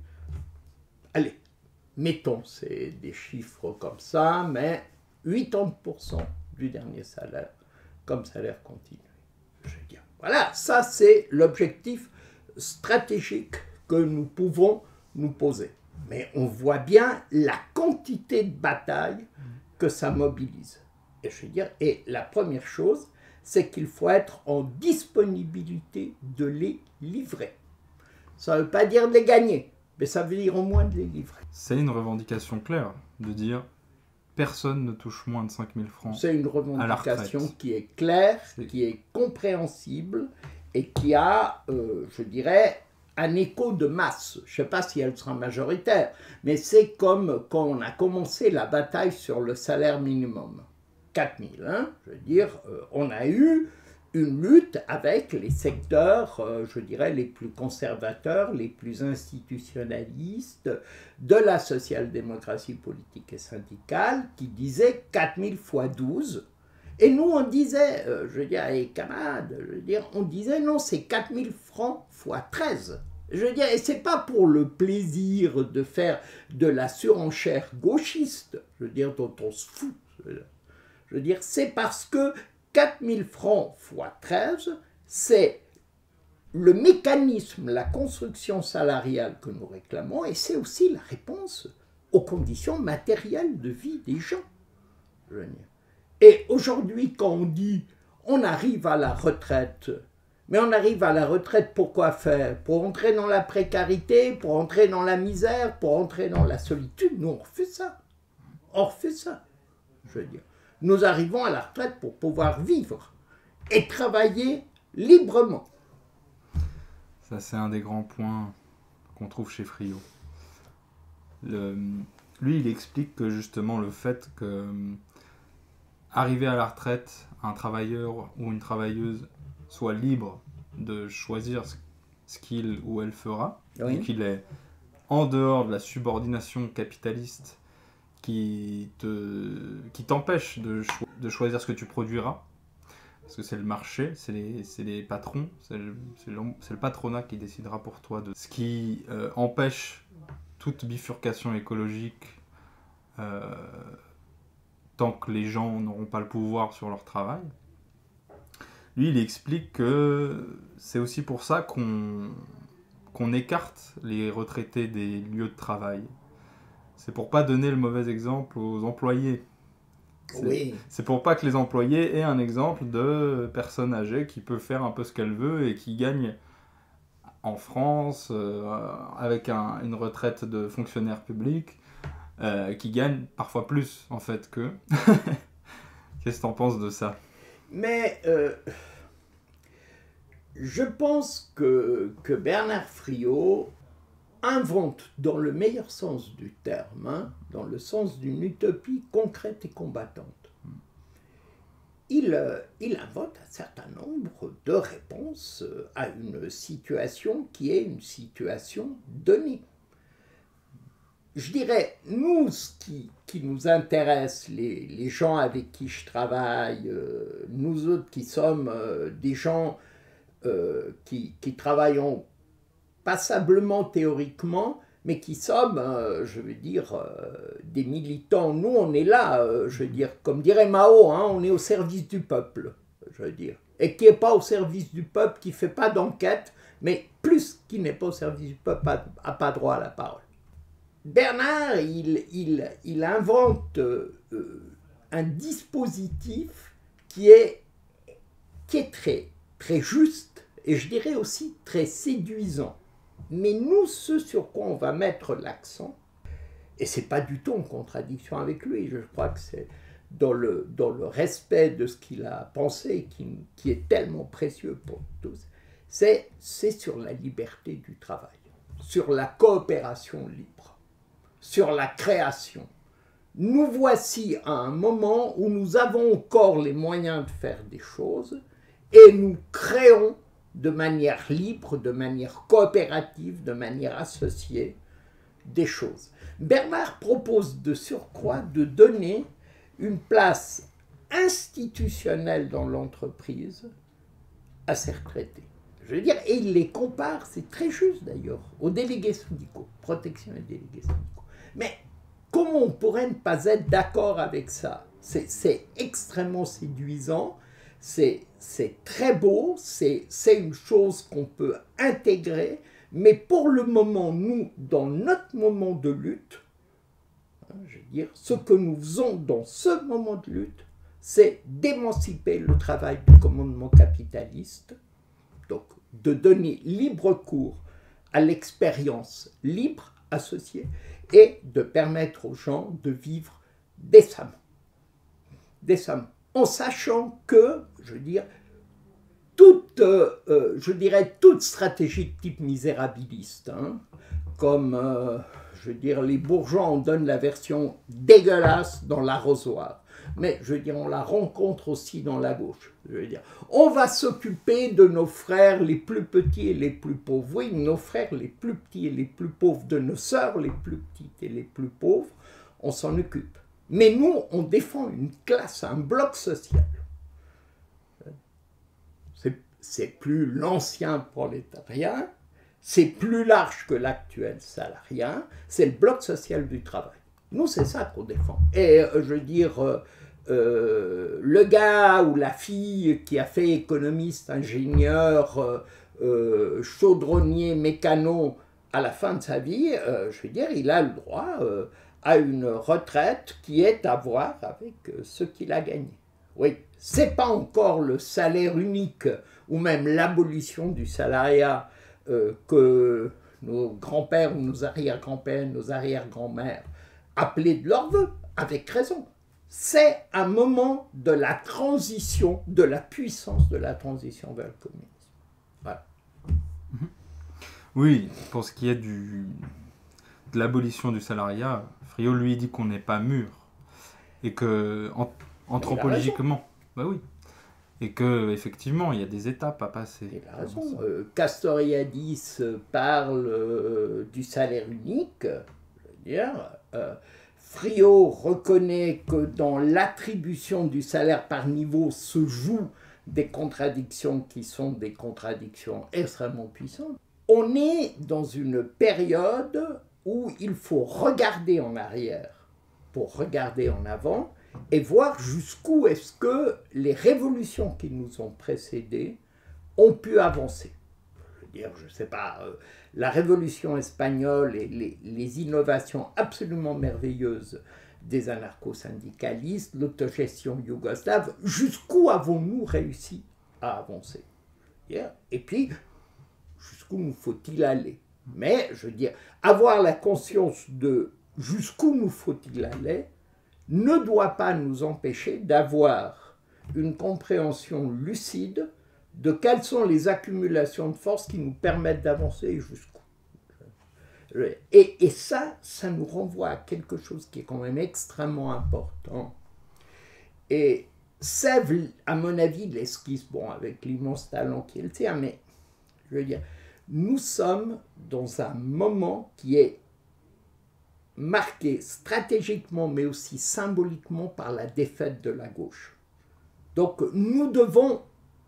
allez, mettons, c'est des chiffres comme ça, mais quatre-vingts pour cent du dernier salaire comme salaire continu. Je veux dire, voilà, ça c'est l'objectif stratégique que nous pouvons nous poser. Mais on voit bien la quantité de batailles que ça mobilise. Et je veux dire, et la première chose, c'est qu'il faut être en disponibilité de les livrer. Ça ne veut pas dire de les gagner, mais ça veut dire au moins de les livrer. C'est une revendication claire de dire personne ne touche moins de cinq mille francs. C'est une revendication qui est claire, qui est compréhensible et qui a, euh, je dirais, un écho de masse. Je ne sais pas si elle sera majoritaire, mais c'est comme quand on a commencé la bataille sur le salaire minimum. quatre mille, hein, je veux dire, euh, on a eu une lutte avec les secteurs, euh, je dirais, les plus conservateurs, les plus institutionnalistes de la social-démocratie politique et syndicale, qui disaient quatre mille fois douze. Et nous, on disait, euh, je veux dire, les camarades, je veux dire, on disait non, c'est quatre mille francs fois treize. Je veux dire, et c'est pas pour le plaisir de faire de la surenchère gauchiste, je veux dire, dont on se fout. Je veux dire, c'est parce que quatre mille francs fois treize, c'est le mécanisme, la construction salariale que nous réclamons, et c'est aussi la réponse aux conditions matérielles de vie des gens. Je veux dire. Et aujourd'hui, quand on dit on arrive à la retraite, mais on arrive à la retraite pour quoi faire? Pour entrer dans la précarité, pour entrer dans la misère, pour entrer dans la solitude? Nous, on refait ça. On refait ça. Je veux dire. Nous arrivons à la retraite pour pouvoir vivre et travailler librement. Ça, c'est un des grands points qu'on trouve chez Friot. Le, lui, il explique que justement le fait que arriver à la retraite, un travailleur ou une travailleuse soit libre de choisir ce qu'il ou elle fera, oui. Et qu'il est en dehors de la subordination capitaliste qui, te, qui t'empêche de, cho- de choisir ce que tu produiras, parce que c'est le marché, c'est les, c'est les patrons, c'est le, c'est, le, c'est le patronat qui décidera pour toi de ce qui euh, empêche toute bifurcation écologique euh, tant que les gens n'auront pas le pouvoir sur leur travail. Lui, il explique que c'est aussi pour ça qu'on, qu'on écarte les retraités des lieux de travail. C'est pour pas donner le mauvais exemple aux employés Oui. C'est pour pas que les employés aient un exemple de personne âgée qui peut faire un peu ce qu'elle veut et qui gagne en France euh, avec un, une retraite de fonctionnaire public euh, qui gagne parfois plus en fait qu'eux. Qu'est-ce que t'en penses de ça? Mais euh, je pense que, que Bernard Friot invente, dans le meilleur sens du terme, hein, dans le sens d'une utopie concrète et combattante, il, euh, il invente un certain nombre de réponses à une situation qui est une situation donnée. Je dirais, nous, ce qui, qui nous intéresse, les, les gens avec qui je travaille, euh, nous autres qui sommes euh, des gens euh, qui, qui travaillons passablement théoriquement, mais qui sommes, euh, je veux dire, euh, des militants. Nous, on est là, euh, je veux dire, comme dirait Mao, hein, on est au service du peuple, je veux dire. Et qui n'est pas au service du peuple, qui ne fait pas d'enquête, mais plus qui n'est pas au service du peuple, n'a pas droit à la parole. Bernard, il, il, il invente euh, un dispositif qui est, qui est très, très juste, et je dirais aussi très séduisant. Mais nous, ce sur quoi on va mettre l'accent, et ce n'est pas du tout en contradiction avec lui, je crois que c'est dans le, dans le respect de ce qu'il a pensé, qui, qui est tellement précieux pour tous, c'est sur la liberté du travail, sur la coopération libre, sur la création. Nous voici à un moment où nous avons encore les moyens de faire des choses, et nous créons de manière libre, de manière coopérative, de manière associée, des choses. Bernard propose de surcroît de donner une place institutionnelle dans l'entreprise à ces retraités. Je veux dire, et il les compare, c'est très juste d'ailleurs, aux délégués syndicaux, protection des délégués syndicaux. Mais comment on pourrait ne pas être d'accord avec ça? C'est extrêmement séduisant. C'est très beau, c'est une chose qu'on peut intégrer, mais pour le moment, nous, dans notre moment de lutte, hein, je veux dire, ce que nous faisons dans ce moment de lutte, c'est d'émanciper le travail du commandement capitaliste, donc de donner libre cours à l'expérience libre associée et de permettre aux gens de vivre décemment. Décemment. En sachant que, je veux dire, toute, euh, je dirais, toute stratégie de type misérabiliste, hein, comme, euh, je veux dire, les bourgeois en donnent la version dégueulasse dans l'arrosoir, mais, je veux dire, on la rencontre aussi dans la gauche. Je veux dire, on va s'occuper de nos frères les plus petits et les plus pauvres. Oui, nos frères les plus petits et les plus pauvres, de nos sœurs les plus petites et les plus pauvres, on s'en occupe. Mais nous, on défend une classe, un bloc social. C'est plus l'ancien prolétariat, c'est plus large que l'actuel salariat, c'est le bloc social du travail. Nous, c'est ça qu'on défend. Et euh, je veux dire, euh, euh, le gars ou la fille qui a fait économiste, ingénieur, euh, euh, chaudronnier, mécano à la fin de sa vie, euh, je veux dire, il a le droit euh, à une retraite qui est à voir avec euh, ce qu'il a gagné. Oui, c'est pas encore le salaire unique ou même l'abolition du salariat euh, que nos grands-pères ou nos arrière-grands-pères, nos arrière-grand-mères appelaient de leur vœu, avec raison. C'est un moment de la transition, de la puissance de la transition vers le communisme. Voilà. Oui, pour ce qui est du, de l'abolition du salariat, Friot lui dit qu'on n'est pas mûr et que en, anthropologiquement, bah oui, et que effectivement il y a des étapes à passer. Il a raison. Euh, Castoriadis parle euh, du salaire unique. Je veux dire, euh, Friot reconnaît que dans l'attribution du salaire par niveau se jouent des contradictions qui sont des contradictions extrêmement puissantes. On est dans une période où il faut regarder en arrière pour regarder en avant et voir jusqu'où est-ce que les révolutions qui nous ont précédées ont pu avancer. Je veux dire, je ne sais pas, euh, la révolution espagnole et les, les innovations absolument merveilleuses des anarcho-syndicalistes, l'autogestion yougoslave. Jusqu'où avons-nous réussi à avancer? Et puis, jusqu'où nous faut-il aller? Mais, je veux dire, avoir la conscience de jusqu'où nous faut-il aller ne doit pas nous empêcher d'avoir une compréhension lucide de quelles sont les accumulations de force qui nous permettent d'avancer et jusqu'où. Et, et ça, ça nous renvoie à quelque chose qui est quand même extrêmement important. Et c'est, à mon avis, l'esquisse, bon, avec l'immense talent qui est le tien, mais je veux dire, nous sommes dans un moment qui est marqué stratégiquement, mais aussi symboliquement par la défaite de la gauche. Donc, nous devons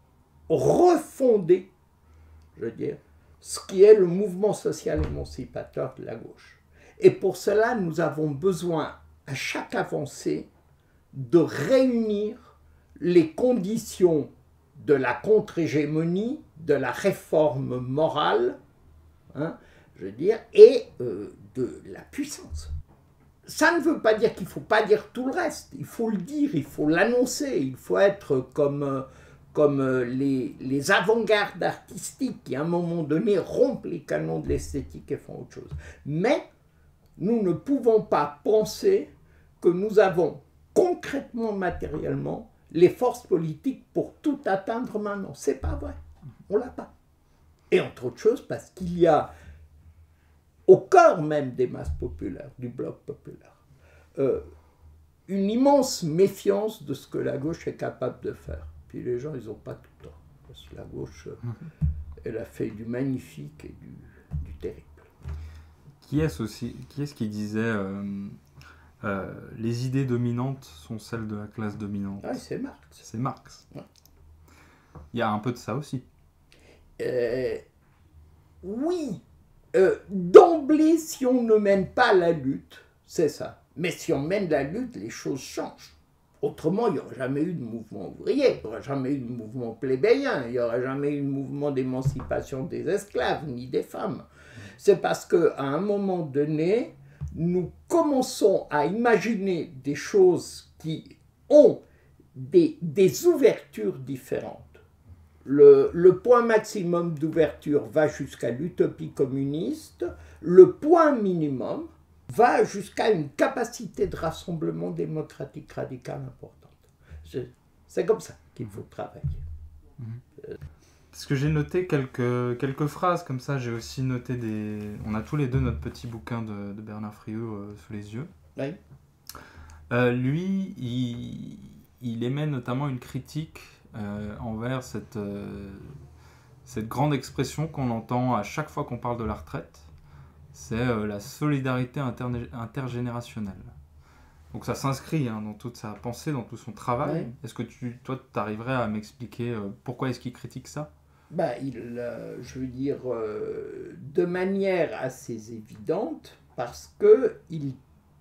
refonder, je veux dire, ce qui est le mouvement social émancipateur de la gauche. Et pour cela, nous avons besoin, à chaque avancée, de réunir les conditions de la contre-hégémonie, de la réforme morale, hein, je veux dire, et euh, de la puissance. Ça ne veut pas dire qu'il ne faut pas dire tout le reste. Il faut le dire, il faut l'annoncer, il faut être comme, euh, comme euh, les, les avant-gardes artistiques qui, à un moment donné, rompent les canons de l'esthétique et font autre chose. Mais nous ne pouvons pas penser que nous avons concrètement, matériellement, les forces politiques pour tout atteindre maintenant. C'est pas vrai. On l'a pas. Et entre autres choses, parce qu'il y a au cœur même des masses populaires, du bloc populaire, euh, une immense méfiance de ce que la gauche est capable de faire. Puis les gens, ils n'ont pas tout le temps. Parce que la gauche, euh, elle a fait du magnifique et du, du terrible. Qui est-ce aussi, qui est-ce qui disait euh, euh, les idées dominantes sont celles de la classe dominante? Ah, c'est Marx. C'est Marx. Ouais. Il y a un peu de ça aussi. Euh, oui. Euh, d'emblée, si on ne mène pas la lutte, c'est ça. Mais si on mène la lutte, les choses changent. Autrement, il n'y aurait jamais eu de mouvement ouvrier, il n'y aurait jamais eu de mouvement plébéien, il n'y aurait jamais eu de mouvement d'émancipation des esclaves ni des femmes. C'est parce qu'à un moment donné, nous commençons à imaginer des choses qui ont des, des ouvertures différentes. Le, le point maximum d'ouverture va jusqu'à l'utopie communiste, le point minimum va jusqu'à une capacité de rassemblement démocratique radicale importante. C'est comme ça qu'il faut travailler. Mmh. Parce que j'ai noté quelques, quelques phrases comme ça, j'ai aussi noté des... On a tous les deux notre petit bouquin de, de Bernard Friot euh, sous les yeux. Oui. Euh, lui, il, il émet notamment une critique euh, envers cette, euh, cette grande expression qu'on entend à chaque fois qu'on parle de la retraite, c'est euh, la solidarité inter- intergénérationnelle. Donc ça s'inscrit hein, dans toute sa pensée, dans tout son travail. Oui. Est-ce que tu, toi, tu arriverais à m'expliquer euh, pourquoi est-ce qu'il critique ça? Ben, il, euh, je veux dire, euh, de manière assez évidente, parce qu'il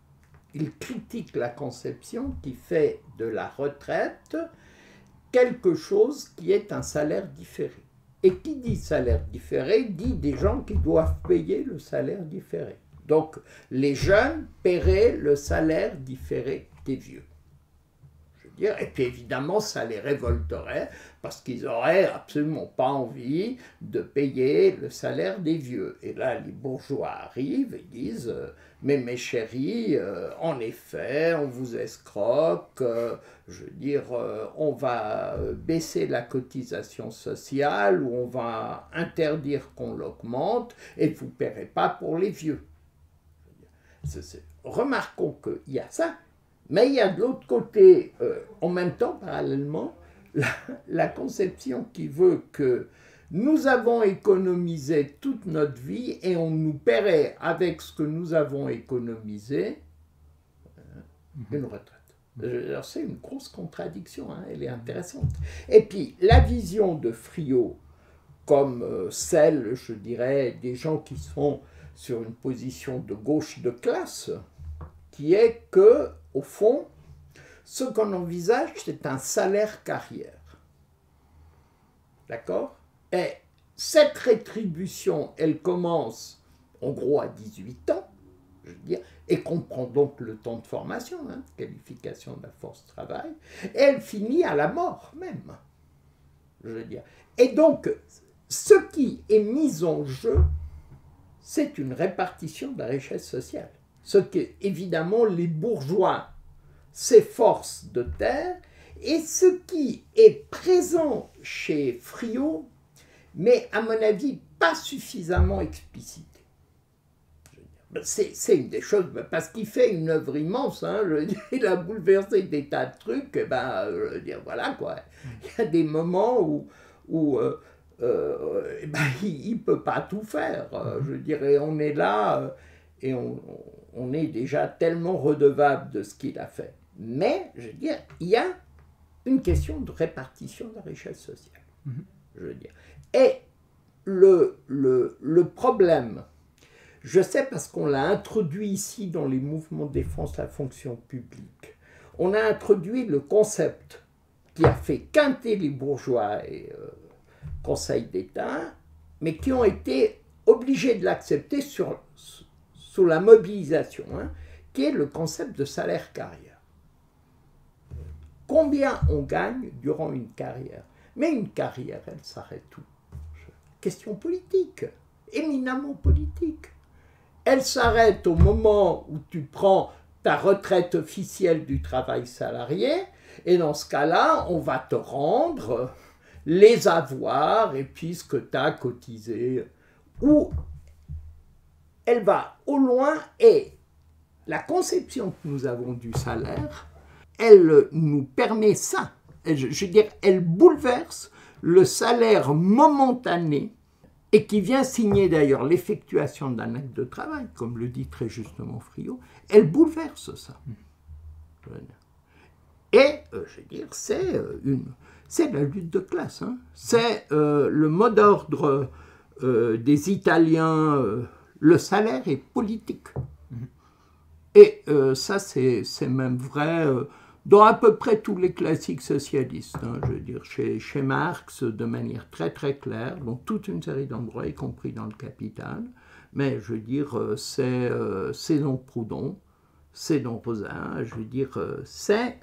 il critique la conception qui fait de la retraite quelque chose qui est un salaire différé. Et qui dit salaire différé, dit des gens qui doivent payer le salaire différé. Donc, les jeunes paieraient le salaire différé des vieux. Je veux dire, et puis évidemment, ça les révolterait parce qu'ils n'auraient absolument pas envie de payer le salaire des vieux. Et là, les bourgeois arrivent et disent euh, « Mais mes chéris, euh, en effet, on vous escroque, euh, je veux dire, euh, on va baisser la cotisation sociale ou on va interdire qu'on l'augmente et vous ne paierez pas pour les vieux. » C'est, c'est... Remarquons qu'il y a ça, mais il y a de l'autre côté, euh, en même temps, parallèlement, la, la conception qui veut que nous avons économisé toute notre vie et on nous paierait avec ce que nous avons économisé euh, une retraite. Alors, c'est une grosse contradiction, hein, elle est intéressante. Et puis, la vision de Friot, comme euh, celle, je dirais, des gens qui sont sur une position de gauche de classe, qui est que, au fond, ce qu'on envisage, c'est un salaire carrière. D'accord? Et cette rétribution, elle commence, en gros, à dix-huit ans, je veux dire, et comprend donc le temps de formation, hein, de qualification de la force travail, et elle finit à la mort même, je veux dire. Et donc, ce qui est mis en jeu, c'est une répartition de la richesse sociale. Ce que, évidemment, les bourgeois s'efforcent de taire, et ce qui est présent chez Friot, mais à mon avis, pas suffisamment explicité. C'est une des choses, parce qu'il fait une œuvre immense, hein, je veux dire, il a bouleversé des tas de trucs, et ben, je veux dire, voilà quoi. Il y a des moments où, où euh, euh, ben, il ne peut pas tout faire, euh, je veux dire, et on est là, euh, et on, on est déjà tellement redevable de ce qu'il a fait. Mais, je veux dire, il y a une question de répartition de la richesse sociale, mmh. je veux dire. Et le, le, le problème, je sais parce qu'on l'a introduit ici dans les mouvements de défense de la fonction publique, on a introduit le concept qui a fait quinter les bourgeois et euh, Conseil d'État, mais qui ont été obligés de l'accepter sur, sous la mobilisation, hein, qui est le concept de salaire carrière. Combien on gagne durant une carrière? Mais une carrière, elle s'arrête où? Question politique, éminemment politique. Elle s'arrête au moment où tu prends ta retraite officielle du travail salarié, et dans ce cas-là, on va te rendre les avoirs et puis ce que tu as cotisé. Ou elle va au loin, et la conception que nous avons du salaire, elle nous permet ça. Je, je veux dire, elle bouleverse le salaire momentané, et qui vient signer d'ailleurs l'effectuation d'un acte de travail, comme le dit très justement Friot, elle bouleverse ça. Et, euh, je veux dire, c'est euh, une, c'est la lutte de classe. Hein. C'est euh, le mot d'ordre euh, des Italiens, euh, le salaire est politique. Et euh, ça, c'est même vrai euh, dans à peu près tous les classiques socialistes. Hein, je veux dire, chez, chez Marx, de manière très très claire, dans toute une série d'endroits, y compris dans le Capital. Mais je veux dire, euh, c'est euh, dans Proudhon, c'est dans Rosin, je veux dire, euh, c'est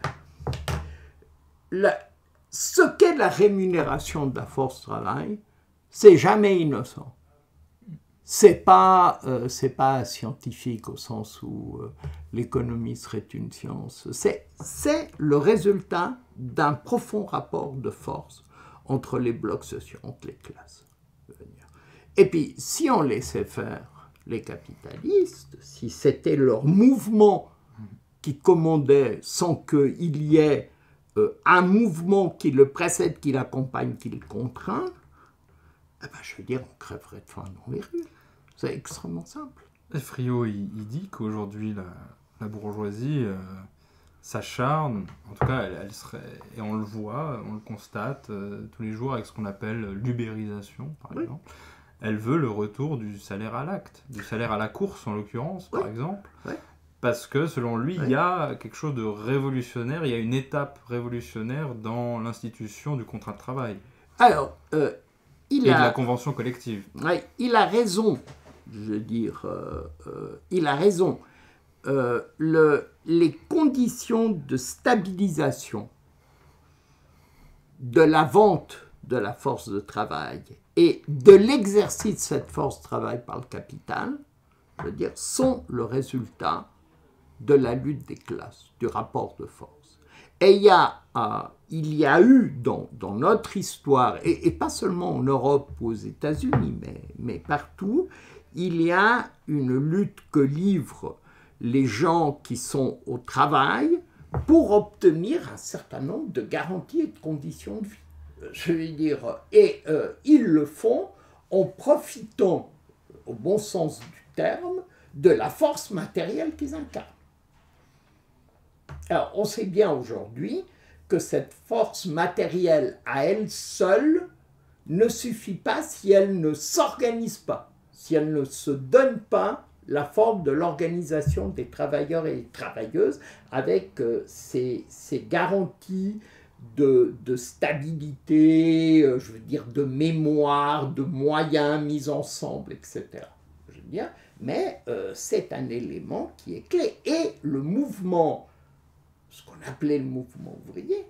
ce qu'est la rémunération de la force travail, c'est jamais innocent. C'est pas, euh, c'est pas scientifique au sens où euh, l'économie serait une science. C'est le résultat d'un profond rapport de force entre les blocs sociaux, entre les classes. Et puis, si on laissait faire les capitalistes, si c'était leur mouvement qui commandait sans qu'il y ait euh, un mouvement qui le précède, qui l'accompagne, qui le contraint, eh ben, je veux dire, on crèverait de faim dans les rues. C'est extrêmement simple. Et Friot, il, il dit qu'aujourd'hui, la, la bourgeoisie euh, s'acharne, en tout cas, elle, elle serait, et on le voit, on le constate euh, tous les jours avec ce qu'on appelle l'ubérisation, par oui. exemple. Elle veut le retour du salaire à l'acte, du salaire à la course, en l'occurrence, oui. par exemple. Oui. Parce que, selon lui, oui. il y a quelque chose de révolutionnaire, il y a une étape révolutionnaire dans l'institution du contrat de travail. Alors, euh, il et a... de la convention collective. Oui, il a raison. Je veux dire, euh, euh, il a raison. Euh, le, les conditions de stabilisation de la vente de la force de travail et de l'exercice de cette force de travail par le capital, je veux dire, sont le résultat de la lutte des classes, du rapport de force. Et il y a, euh, il y a eu dans, dans notre histoire, et, et pas seulement en Europe ou aux États-Unis, mais, mais partout, il y a une lutte que livrent les gens qui sont au travail pour obtenir un certain nombre de garanties et de conditions de vie. Je veux dire, et euh, ils le font en profitant, au bon sens du terme, de la force matérielle qu'ils incarnent. Alors, on sait bien aujourd'hui que cette force matérielle à elle seule ne suffit pas si elle ne s'organise pas, si elle ne se donne pas la forme de l'organisation des travailleurs et des travailleuses avec euh, ces, ces garanties de, de stabilité, euh, je veux dire de mémoire, de moyens mis ensemble, et cetera. Je veux veux dire, mais euh, c'est un élément qui est clé. Et le mouvement, ce qu'on appelait le mouvement ouvrier,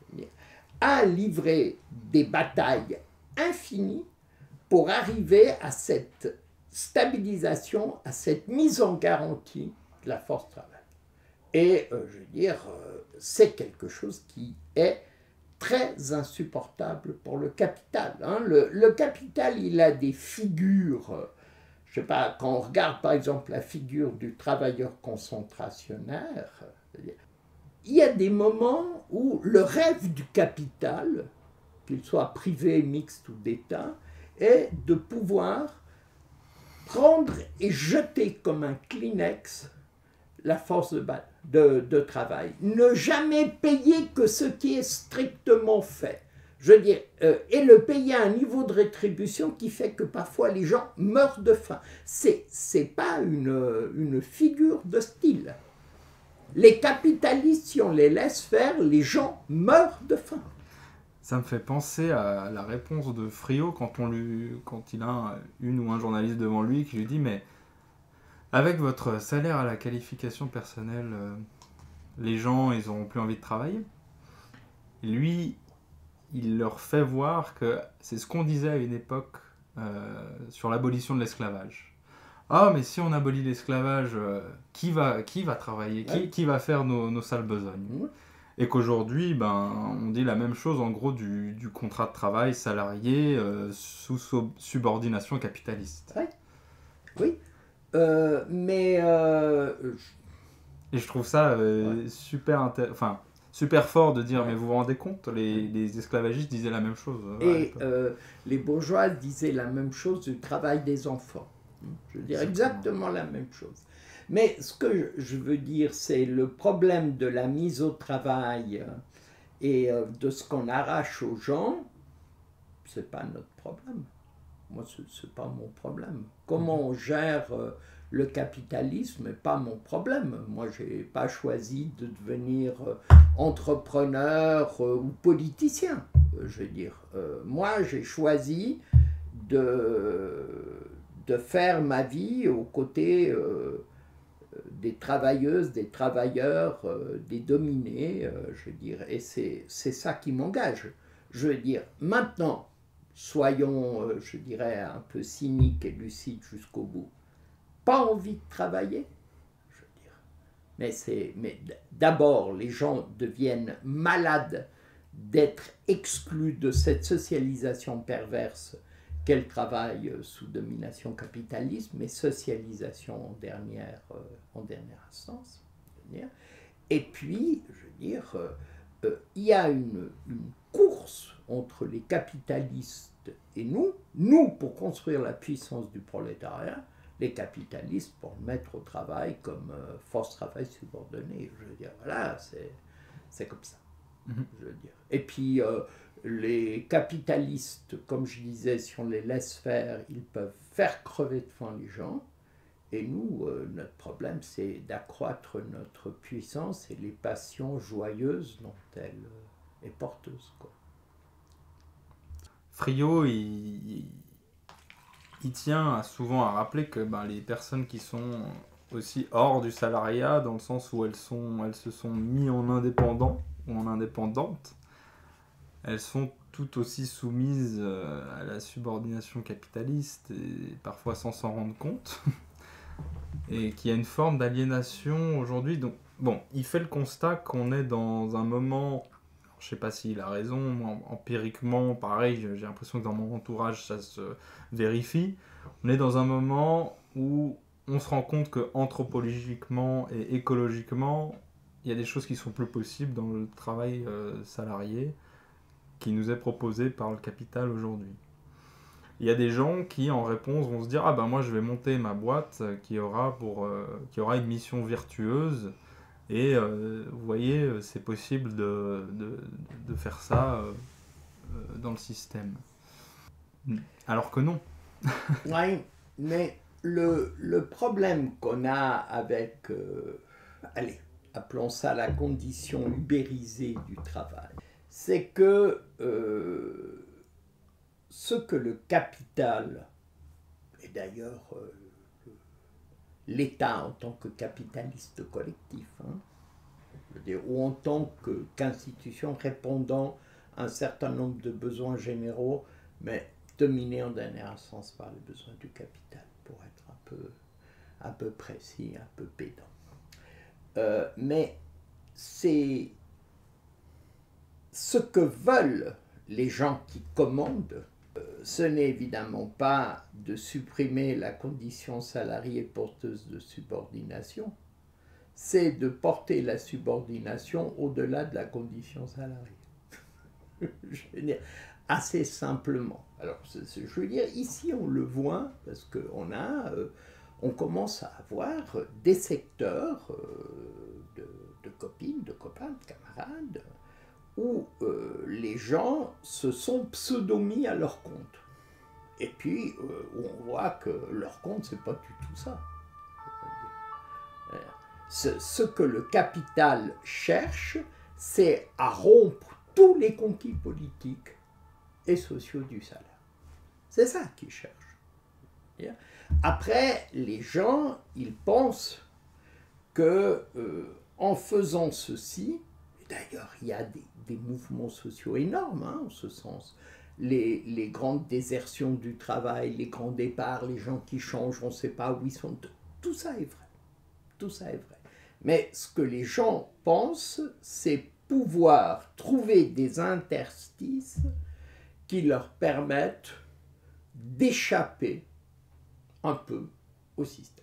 a livré des batailles infinies pour arriver à cette stabilisation, à cette mise en garantie de la force travail. Et, euh, je veux dire, euh, c'est quelque chose qui est très insupportable pour le capital. Hein. Le, le capital, il a des figures, euh, je ne sais pas, quand on regarde par exemple la figure du travailleur concentrationnaire, euh, il y a des moments où le rêve du capital, qu'il soit privé, mixte ou d'État, est de pouvoir prendre et jeter comme un Kleenex la force de, de, de travail. Ne jamais payer que ce qui est strictement fait. Je veux dire, euh, et le payer à un niveau de rétribution qui fait que parfois les gens meurent de faim. C'est, c'est pas une, une figure de style. Les capitalistes, si on les laisse faire, les gens meurent de faim. Ça me fait penser à la réponse de Friot quand, on lui, quand il a une ou un journaliste devant lui qui lui dit « Mais avec votre salaire à la qualification personnelle, euh, les gens, ils n'auront plus envie de travailler ?» Lui, il leur fait voir que c'est ce qu'on disait à une époque euh, sur l'abolition de l'esclavage. Ah, mais si on abolit l'esclavage, euh, qui, va, qui va travailler, qui, Ouais. qui va faire nos, nos sales besognes? Ouais. Et qu'aujourd'hui, ben, on dit la même chose en gros du, du contrat de travail salarié euh, sous subordination capitaliste. Ouais. Oui, euh, mais... Euh, Et je trouve ça euh, ouais. super, intér- enfin, super fort de dire, Ouais. mais vous vous rendez compte, les, les esclavagistes disaient la même chose. euh, à Et l'époque. euh, les bourgeois disaient la même chose du travail des enfants. Je veux dire Exactement. exactement la même chose. Mais ce que je veux dire, c'est le problème de la mise au travail et de ce qu'on arrache aux gens, c'est pas notre problème. Moi, ce n'est pas mon problème. Comment on gère le capitalisme n'est pas mon problème. Moi, je n'ai pas choisi de devenir entrepreneur ou politicien. Je veux dire, moi, j'ai choisi de, de faire ma vie aux côtés euh, des travailleuses, des travailleurs, euh, des dominés, euh, je veux dire, et c'est, c'est ça qui m'engage. Je veux dire, maintenant, soyons, euh, je dirais, un peu cyniques et lucides jusqu'au bout. Pas envie de travailler, je veux dire. Mais, c'est, mais d'abord, les gens deviennent malades d'être exclus de cette socialisation perverse qu'est le travail sous domination capitaliste, mais socialisation en dernière, euh, en dernière instance. Je veux dire. Et puis, je veux dire, euh, euh, il y a une, une course entre les capitalistes et nous, nous pour construire la puissance du prolétariat, les capitalistes pour le mettre au travail comme euh, force travail subordonnée. Je veux dire, voilà, c'est, c'est comme ça. Mm-hmm. Je veux dire. Et puis, euh, les capitalistes, comme je disais, si on les laisse faire, ils peuvent faire crever de faim les gens. Et nous, euh, notre problème, c'est d'accroître notre puissance et les passions joyeuses dont elle euh, est porteuse, quoi. Friot, il, il, il tient souvent à rappeler que ben, les personnes qui sont aussi hors du salariat, dans le sens où elles, sont, elles se sont mises en indépendant ou en indépendante, elles sont tout aussi soumises à la subordination capitaliste et parfois sans s'en rendre compte. Et qu'il y a une forme d'aliénation aujourd'hui. Donc, bon, il fait le constat qu'on est dans un moment, je ne sais pas s'il a raison, moi, empiriquement, pareil, j'ai l'impression que dans mon entourage, ça se vérifie. On est dans un moment où on se rend compte que anthropologiquement et écologiquement, il y a des choses qui sont plus possibles dans le travail euh, salarié qui nous est proposé par le capital aujourd'hui. Il y a des gens qui, en réponse, vont se dire « Ah ben moi, je vais monter ma boîte qui aura, pour, euh, qui aura une mission vertueuse. » Et euh, vous voyez, c'est possible de, de, de faire ça euh, dans le système. Alors que non. Oui, mais le, le problème qu'on a avec, euh, allez, appelons ça la condition ubérisée du travail, c'est que euh, ce que le capital, et d'ailleurs euh, l'État en tant que capitaliste collectif, hein, je veux dire, ou en tant que, qu'institution répondant à un certain nombre de besoins généraux, mais dominé en dernier sens par les besoins du capital, pour être un peu, un peu précis, un peu pédant. Euh, mais c'est ce que veulent les gens qui commandent. Euh, ce n'est évidemment pas de supprimer la condition salariée porteuse de subordination, c'est de porter la subordination au-delà de la condition salariée. Je veux dire, assez simplement. Alors, c'est, c'est, je veux dire, ici on le voit parce qu'on a, euh, on commence à avoir des secteurs euh, de, de copines, de copains, de camarades, où euh, les gens se sont pseudo-mis à leur compte. Et puis, euh, où on voit que leur compte, c'est pas du tout ça. Ce, ce que le capital cherche, c'est à rompre tous les conquis politiques et sociaux du salaire. C'est ça qu'ils cherchent. Après, les gens, ils pensent que euh, en faisant ceci, d'ailleurs, il y a des, des mouvements sociaux énormes, hein, en ce sens. Les, les grandes désertions du travail, les grands départs, les gens qui changent, on ne sait pas où ils sont. Tout ça est vrai. Tout ça est vrai. Mais ce que les gens pensent, c'est pouvoir trouver des interstices qui leur permettent d'échapper un peu au système.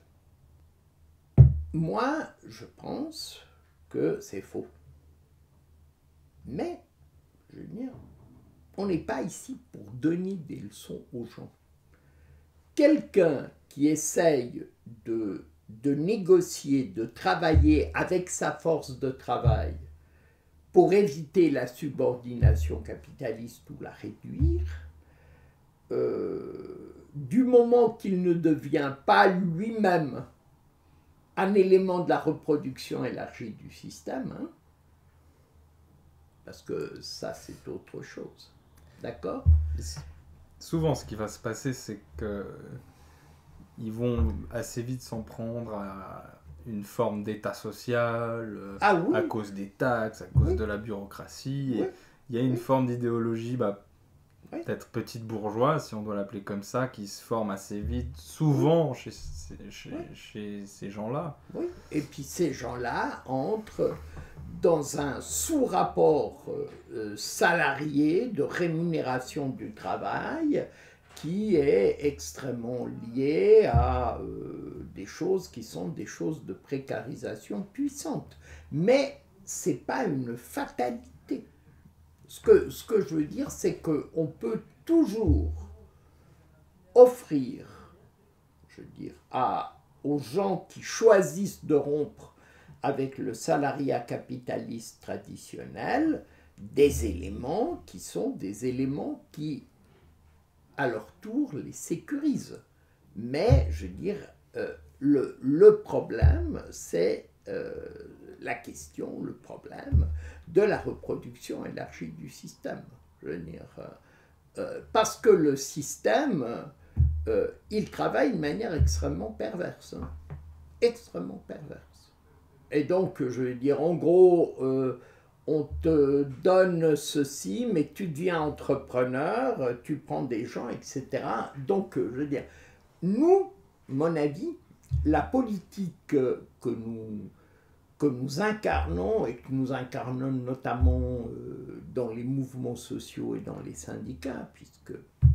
Moi, je pense que c'est faux. Mais, je veux dire, on n'est pas ici pour donner des leçons aux gens. Quelqu'un qui essaye de, de négocier, de travailler avec sa force de travail pour éviter la subordination capitaliste ou la réduire, euh, du moment qu'il ne devient pas lui-même un élément de la reproduction élargie du système, hein, parce que ça c'est autre chose, d'accord ? Souvent ce qui va se passer, c'est que ils vont assez vite s'en prendre à une forme d'état social, ah, oui. à cause des taxes, à cause oui. de la bureaucratie. Oui. Et il y a une oui. forme d'idéologie, bah, oui. peut-être petite bourgeoise, si on doit l'appeler comme ça, qui se forme assez vite, souvent oui. chez, chez, oui. chez ces gens-là. Oui. Et puis ces gens-là entrent dans un sous-rapport euh, salarié de rémunération du travail qui est extrêmement lié à euh, des choses qui sont des choses de précarisation puissante. Mais ce n'est pas une fatalité. Ce que, ce que je veux dire, c'est qu'on peut toujours offrir, je veux dire, à, aux gens qui choisissent de rompre avec le salariat capitaliste traditionnel des éléments qui sont des éléments qui à leur tour les sécurisent. Mais, je veux dire, euh, le, le problème, c'est euh, la question, le problème de la reproduction élargie du système. Je veux dire, euh, euh, parce que le système, euh, il travaille de manière extrêmement perverse. Hein, extrêmement perverse. Et donc, je veux dire, en gros, euh, on te donne ceci, mais tu deviens entrepreneur, tu prends des gens, et cetera. Donc, je veux dire, nous, mon avis, la politique que nous, que nous incarnons, et que nous incarnons notamment dans les mouvements sociaux et dans les syndicats, puisque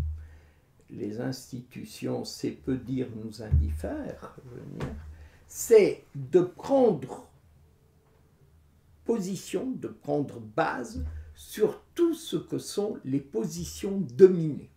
les institutions, c'est peu dire, nous indiffèrent, je veux dire, c'est de prendre position, de prendre base sur tout ce que sont les positions dominées.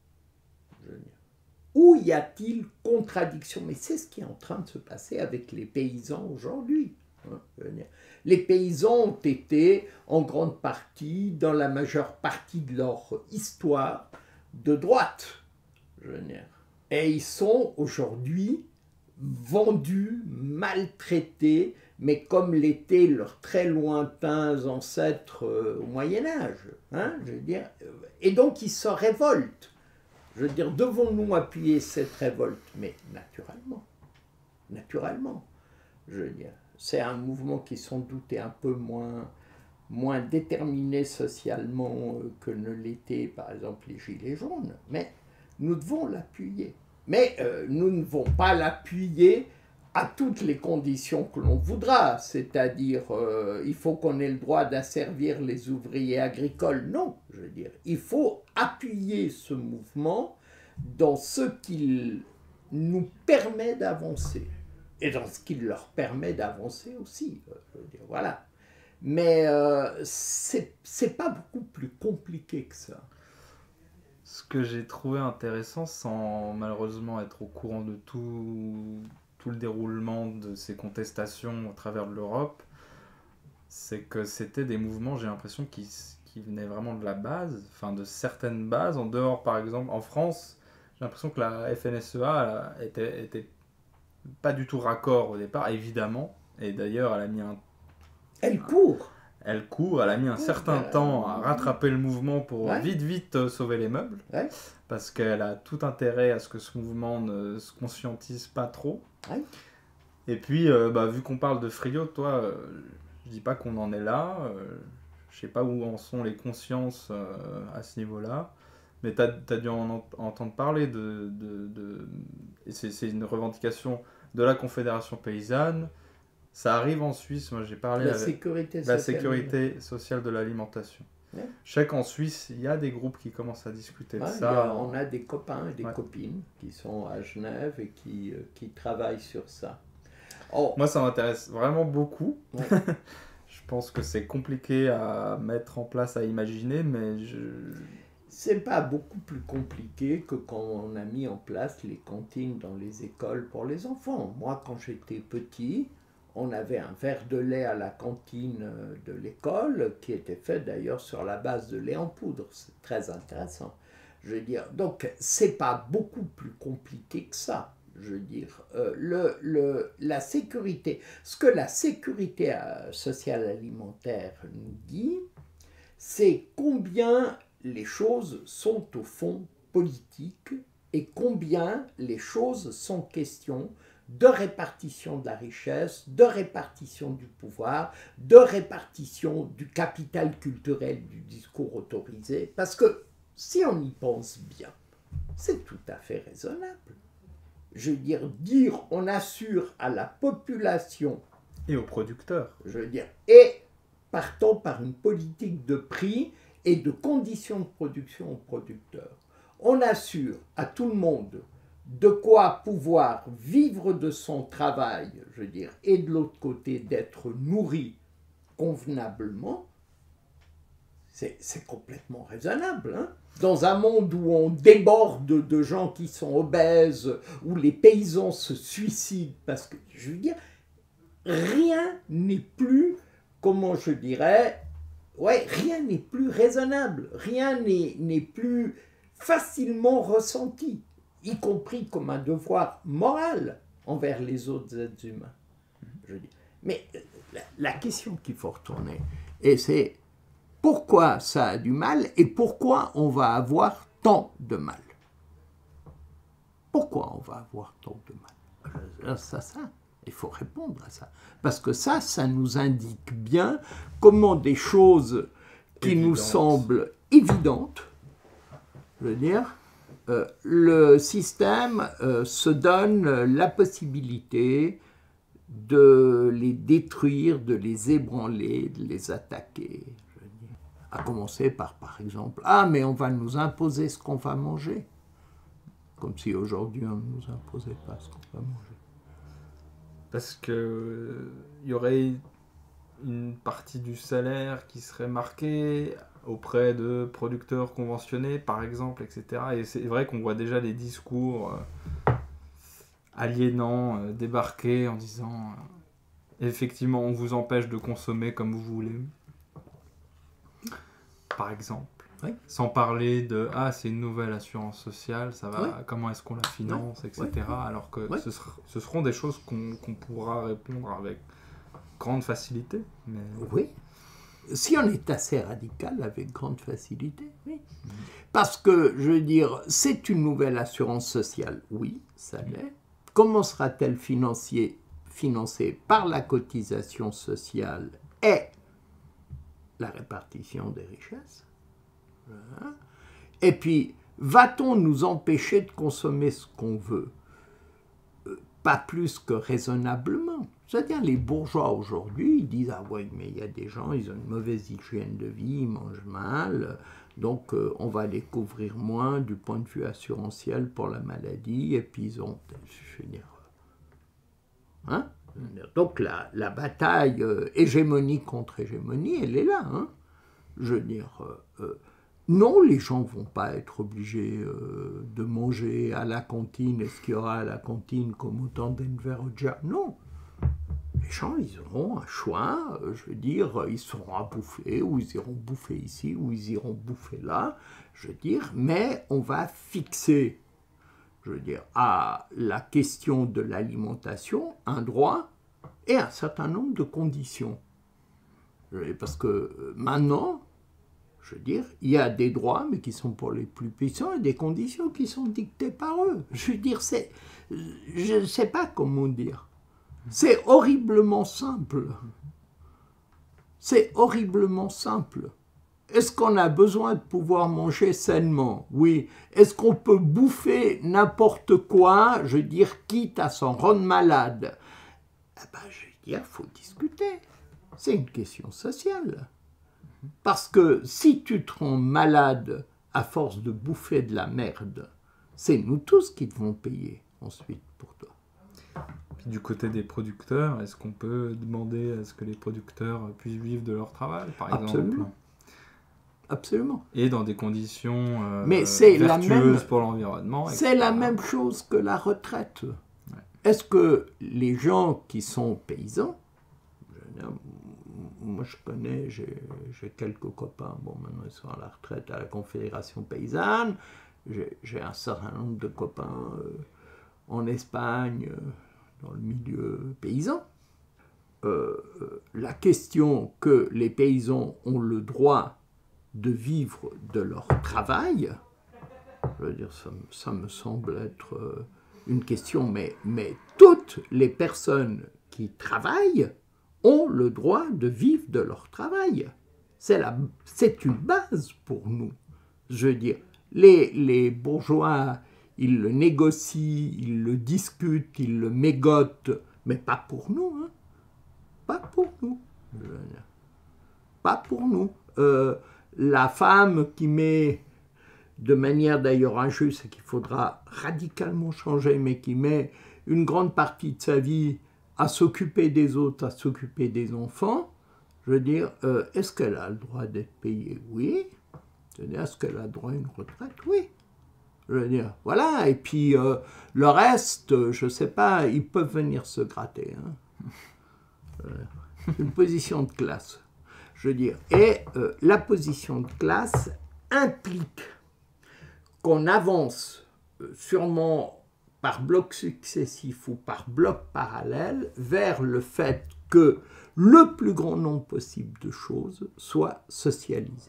Où y a-t-il contradiction? Mais c'est ce qui est en train de se passer avec les paysans aujourd'hui. Les paysans ont été en grande partie, dans la majeure partie de leur histoire, de droite. Je veux dire. Et ils sont aujourd'hui vendus, maltraités, mais comme l'étaient leurs très lointains ancêtres euh, au Moyen-Âge. Hein, je veux dire. Et donc ils se révoltent. Je veux dire, devons-nous appuyer cette révolte? Mais naturellement. naturellement. Je veux dire, c'est un mouvement qui sans doute est un peu moins, moins déterminé socialement que ne l'étaient par exemple les Gilets jaunes, mais nous devons l'appuyer. Mais euh, nous ne devons pas l'appuyer à toutes les conditions que l'on voudra, c'est-à-dire euh, il faut qu'on ait le droit d'asservir les ouvriers agricoles. Non, je veux dire, il faut appuyer ce mouvement dans ce qu'il nous permet d'avancer et dans ce qu'il leur permet d'avancer aussi. Je veux dire, voilà. Mais euh, c'est, c'est pas beaucoup plus compliqué que ça. Ce que j'ai trouvé intéressant, sans malheureusement être au courant de tout, tout le déroulement de ces contestations au travers de l'Europe, c'est que c'était des mouvements, j'ai l'impression, qui, qui venaient vraiment de la base, enfin de certaines bases. En dehors, par exemple, en France, j'ai l'impression que la F N S E A elle, était, était pas du tout raccord au départ, évidemment. Et d'ailleurs, elle a mis un... Elle court Elle court, elle a mis un certain euh, temps à rattraper le mouvement pour ouais. vite, vite euh, sauver les meubles. Ouais. Parce qu'elle a tout intérêt à ce que ce mouvement ne se conscientise pas trop. Ouais. Et puis, euh, bah, vu qu'on parle de Frio, toi, euh, je dis pas qu'on en est là. Euh, je sais pas où en sont les consciences euh, à ce niveau-là. Mais tu as dû en ent- entendre parler de... de, de... Et c'est, c'est une revendication de la Confédération paysanne. Ça arrive en Suisse, moi j'ai parlé la avec sécurité la sociale. sécurité sociale de l'alimentation. Ouais. Je sais qu'en Suisse, il y a des groupes qui commencent à discuter ouais, de ça. A, on a des copains et des ouais. copines qui sont à Genève et qui, euh, qui travaillent sur ça. Oh. Moi, ça m'intéresse vraiment beaucoup. Ouais. Je pense que c'est compliqué à mettre en place, à imaginer, mais je... C'est pas beaucoup plus compliqué que quand on a mis en place les cantines dans les écoles pour les enfants. Moi, quand j'étais petit, on avait un verre de lait à la cantine de l'école qui était fait d'ailleurs sur la base de lait en poudre. C'est très intéressant. Je veux dire, donc c'est pas beaucoup plus compliqué que ça. Je veux dire, euh, le, le, la sécurité, ce que la sécurité sociale alimentaire nous dit, c'est combien les choses sont au fond politiques et combien les choses sont question de répartition de la richesse, de répartition du pouvoir, de répartition du capital culturel du discours autorisé. Parce que si on y pense bien, c'est tout à fait raisonnable. Je veux dire, dire on assure à la population... Et aux producteurs. Je veux dire, et partant par une politique de prix et de conditions de production aux producteurs. On assure à tout le monde de quoi pouvoir vivre de son travail, je veux dire, et de l'autre côté d'être nourri convenablement, c'est, c'est complètement raisonnable. Hein? Dans un monde où on déborde de gens qui sont obèses, où les paysans se suicident, parce que, je veux dire, rien n'est plus, comment je dirais, ouais, rien n'est plus raisonnable, rien n'est, n'est plus facilement ressenti, y compris comme un devoir moral envers les autres êtres humains. Je dis. Mais la, la question qu'il faut retourner, et c'est pourquoi ça a du mal et pourquoi on va avoir tant de mal. Pourquoi on va avoir tant de mal? Ça, ça, il faut répondre à ça. Parce que ça, ça nous indique bien comment des choses qui Évidente. nous semblent évidentes, je veux dire, euh, le système euh, se donne la possibilité de les détruire, de les ébranler, de les attaquer. Je veux dire. À commencer par, par exemple, ah, mais on va nous imposer ce qu'on va manger. Comme si aujourd'hui on ne nous imposait pas ce qu'on va manger. Parce qu'il euh, y aurait une partie du salaire qui serait marquée auprès de producteurs conventionnés, par exemple, et cetera. Et c'est vrai qu'on voit déjà les discours euh, aliénants euh, débarquer en disant euh, effectivement, on vous empêche de consommer comme vous voulez. Par exemple. Oui. Sans parler de ah, c'est une nouvelle assurance sociale, ça va, oui. comment est-ce qu'on la finance, oui. et cetera. Oui. Alors que oui. ce, ser- ce seront des choses qu'on, qu'on pourra répondre avec grande facilité. Mais... Oui. Si on est assez radical, avec grande facilité, oui. Mmh. Parce que, je veux dire, c'est une nouvelle assurance sociale, oui, ça l'est. comment sera-t-elle financée, financée par la cotisation sociale et la répartition des richesses? Voilà. Et puis, va-t-on nous empêcher de consommer ce qu'on veut? euh, Pas plus que raisonnablement. C'est-à-dire, les bourgeois aujourd'hui, ils disent « Ah oui, mais il y a des gens, ils ont une mauvaise hygiène de vie, ils mangent mal, donc euh, on va les couvrir moins du point de vue assurantiel pour la maladie, et puis ils ont... » Je veux dire... Hein? Donc la, la bataille euh, hégémonie contre hégémonie, elle est là. Hein? Je veux dire... Euh, euh, non, les gens ne vont pas être obligés euh, de manger à la cantine. Est-ce qu'il y aura à la cantine comme au temps d'Enver Hoxha? Non. Les gens, ils auront un choix. Euh, je veux dire, ils seront à bouffer, ou ils iront bouffer ici, ou ils iront bouffer là. Je veux dire, mais on va fixer, je veux dire, à la question de l'alimentation un droit et un certain nombre de conditions. Parce que maintenant... Je veux dire, il y a des droits, mais qui sont pour les plus puissants, et des conditions qui sont dictées par eux. Je veux dire, c'est... Je ne sais pas comment dire. C'est horriblement simple. C'est horriblement simple. Est-ce qu'on a besoin de pouvoir manger sainement? Oui. Est-ce qu'on peut bouffer n'importe quoi, je veux dire, quitte à s'en rendre malade? Eh ben, je veux dire, il faut discuter. C'est une question sociale. Parce que si tu te rends malade à force de bouffer de la merde, c'est nous tous qui devons payer ensuite pour toi. Puis du côté des producteurs, est-ce qu'on peut demander à ce que les producteurs puissent vivre de leur travail, par Absolument. exemple? Absolument. Et dans des conditions euh, Mais c'est vertueuses la même, pour l'environnement. C'est la même chose que la retraite. Ouais. Est-ce que les gens qui sont paysans, moi je connais, j'ai quelques copains, bon maintenant ils sont à la retraite à la Confédération Paysanne, j'ai un certain nombre de copains euh, en Espagne, euh, dans le milieu paysan. Euh, euh, la question que les paysans ont le droit de vivre de leur travail, je veux dire, ça, ça me semble être euh, une question, mais, mais toutes les personnes qui travaillent ont le droit de vivre de leur travail. C'est une base pour nous. Je veux dire, les, les bourgeois, ils le négocient, ils le discutent, ils le mégotent, mais pas pour nous. Hein. Pas pour nous. Pas pour nous. Euh, la femme qui met, de manière d'ailleurs injuste, et qu'il faudra radicalement changer, mais qui met une grande partie de sa vie à s'occuper des autres, à s'occuper des enfants, je veux dire, euh, est-ce qu'elle a le droit d'être payée? Oui. Est-ce qu'elle a le droit à une retraite? Oui. Je veux dire, voilà. Et puis, euh, le reste, je ne sais pas, ils peuvent venir se gratter. Hein. Euh, une position de classe, je veux dire. Et euh, la position de classe implique qu'on avance euh, sûrement par bloc successif ou par bloc parallèle, vers le fait que le plus grand nombre possible de choses soient socialisées.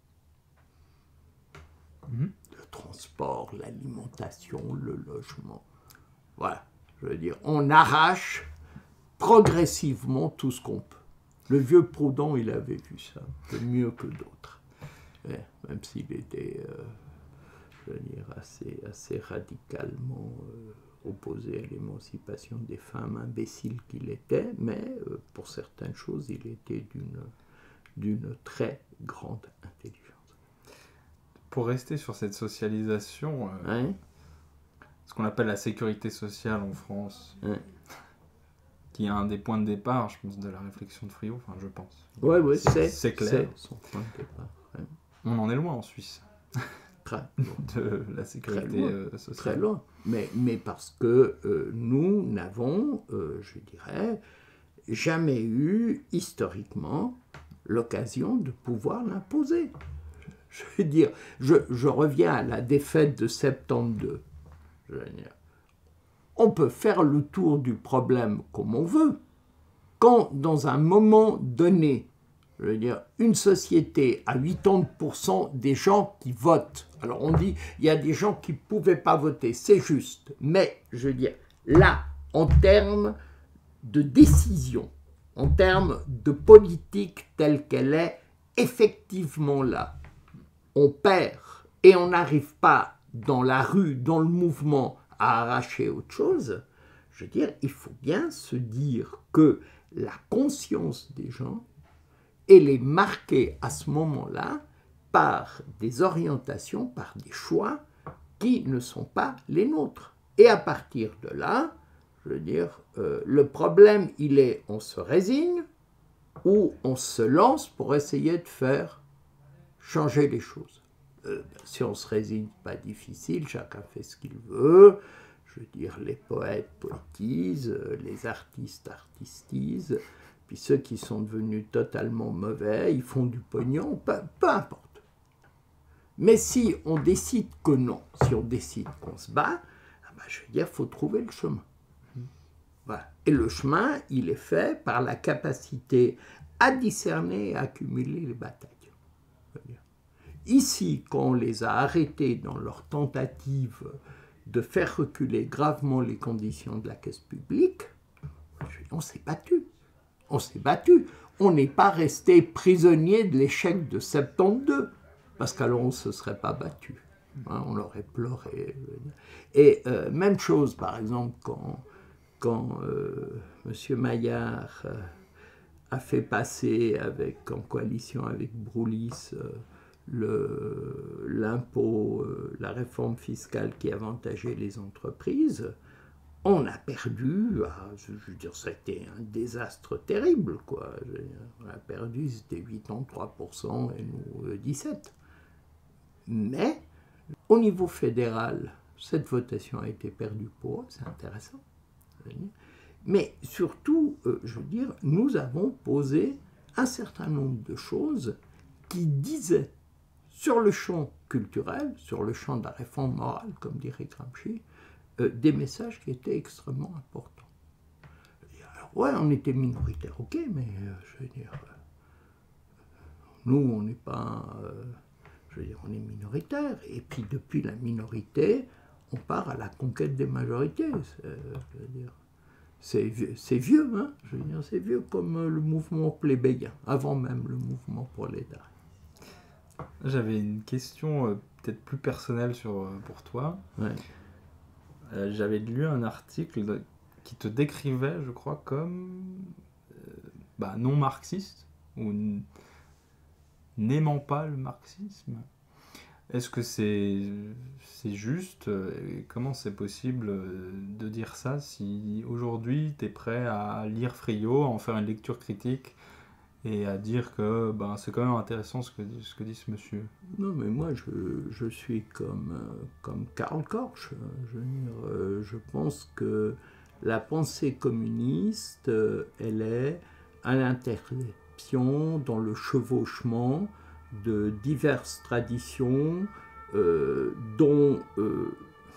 Mmh. Le transport, l'alimentation, le logement. Voilà, je veux dire, on arrache progressivement tout ce qu'on peut. Le vieux Proudhon, il avait vu ça, de mieux que d'autres. Même s'il était... Euh, je veux dire, assez, assez radicalement euh, opposé à l'émancipation des femmes, imbécile qu'il était, mais euh, pour certaines choses, il était d'une très grande intelligence. Pour rester sur cette socialisation, euh, ouais. ce qu'on appelle la sécurité sociale en France, ouais. qui est un des points de départ, je pense, de la réflexion de Friot, enfin je pense. Oui, oui, c'est clair. Son point de départ. Ouais. On en est loin en Suisse. Très de la sécurité très loin, euh, sociale. Très loin. Mais, mais parce que euh, nous n'avons, euh, je dirais, jamais eu, historiquement, l'occasion de pouvoir l'imposer. Je veux dire, je, je reviens à la défaite de septante-deux. Je veux dire, on peut faire le tour du problème comme on veut. Quand, dans un moment donné, je veux dire, une société a quatre-vingt-dix pour cent des gens qui votent. Alors on dit, il y a des gens qui ne pouvaient pas voter, c'est juste. Mais, je veux dire, Là, en termes de décision, en termes de politique telle qu'elle est effectivement là, on perd et on n'arrive pas dans la rue, dans le mouvement, à arracher autre chose. Je veux dire, il faut bien se dire que la conscience des gens, elle est marquée à ce moment-là par des orientations, par des choix qui ne sont pas les nôtres. Et à partir de là, je veux dire, euh, le problème, il est, on se résigne ou on se lance pour essayer de faire changer les choses. Euh, si on se résigne, pas difficile, chacun fait ce qu'il veut. Je veux dire, les poètes poétisent, les artistes artistisent, puis ceux qui sont devenus totalement mauvais, ils font du pognon, peu, peu importe. Mais si on décide que non, si on décide qu'on se bat, ah ben, je veux dire, il faut trouver le chemin. Voilà. Et le chemin, il est fait par la capacité à discerner et à accumuler les batailles. Ici, quand on les a arrêtés dans leur tentative de faire reculer gravement les conditions de la caisse publique, on s'est battu. On s'est battu. On n'est pas resté prisonnier de l'échec de soixante-douze, parce qu'alors on ne se serait pas battu. Hein, on aurait pleuré. Et euh, même chose, par exemple, quand, quand euh, M. Maillard euh, a fait passer avec, en coalition avec Broulis euh, l'impôt, euh, la réforme fiscale qui avantageait les entreprises, on a perdu, ah, je, je veux dire, ça a été un désastre terrible, quoi. On a perdu, c'était quatre-vingt-trois pour cent et nous euh, dix-sept pour cent. Mais, au niveau fédéral, cette votation a été perdue pour eux, c'est intéressant. Mais surtout, euh, je veux dire, nous avons posé un certain nombre de choses qui disaient, sur le champ culturel, sur le champ de la réforme morale, comme dirait Gramsci, euh, des messages qui étaient extrêmement importants. Alors, ouais, on était minoritaire, ok, mais euh, je veux dire, euh, nous, on n'est pas, euh, je veux dire, on est minoritaire, et puis depuis la minorité, on part à la conquête des majorités. Euh, je veux dire, c'est vieux, c'est vieux, hein, je veux dire, c'est vieux comme euh, le mouvement plébéien, avant même le mouvement prolétaire. J'avais une question euh, peut-être plus personnelle sur, euh, pour toi. Ouais. Euh, j'avais lu un article de, qui te décrivait, je crois, comme euh, bah, non marxiste, ou n'aimant pas le marxisme. Est-ce que c'est c'est juste et comment c'est possible de dire ça si aujourd'hui tu es prêt à lire Friot, à en faire une lecture critique et à dire que ben, c'est quand même intéressant ce que, ce que dit ce monsieur? Non, mais moi, je, je suis comme, comme Karl Korsch. Je veux dire, je pense que la pensée communiste, elle est à l'intersection, dans le chevauchement de diverses traditions, euh, dont euh,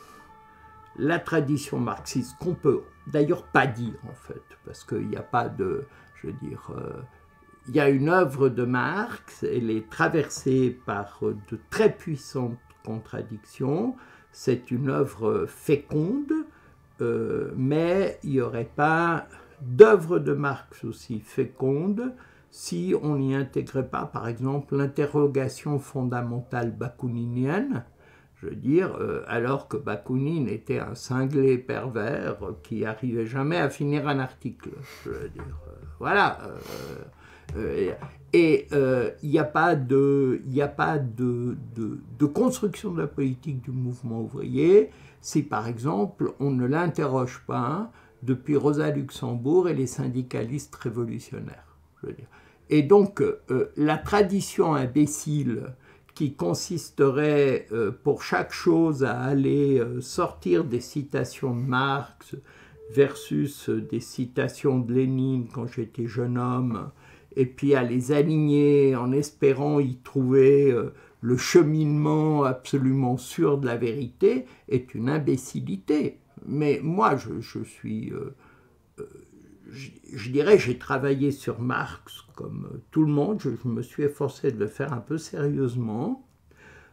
la tradition marxiste, qu'on peut d'ailleurs pas dire, en fait, parce qu'il n'y a pas de, je veux dire... Euh, il y a une œuvre de Marx, elle est traversée par de très puissantes contradictions, c'est une œuvre féconde, euh, mais il n'y aurait pas d'œuvre de Marx aussi féconde si on n'y intégrait pas, par exemple, l'interrogation fondamentale bakouninienne, je veux dire, euh, alors que Bakounine était un cinglé pervers qui n'arrivait jamais à finir un article, je veux dire, euh, voilà. Euh, Euh, et il euh, n'y a pas, de, y a pas de, de, de construction de la politique du mouvement ouvrier si, par exemple, on ne l'interroge pas depuis Rosa Luxembourg et les syndicalistes révolutionnaires. Je veux dire. Et donc, euh, la tradition imbécile qui consisterait euh, pour chaque chose à aller euh, sortir des citations de Marx versus euh, des citations de Lénine quand j'étais jeune homme, et puis à les aligner en espérant y trouver euh, le cheminement absolument sûr de la vérité, est une imbécilité. Mais moi, je, je suis... Euh, euh, je, je dirais, j'ai travaillé sur Marx comme tout le monde, je, je me suis efforcé de le faire un peu sérieusement.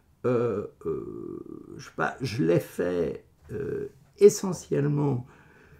Euh, euh, je, je l'ai fait euh, essentiellement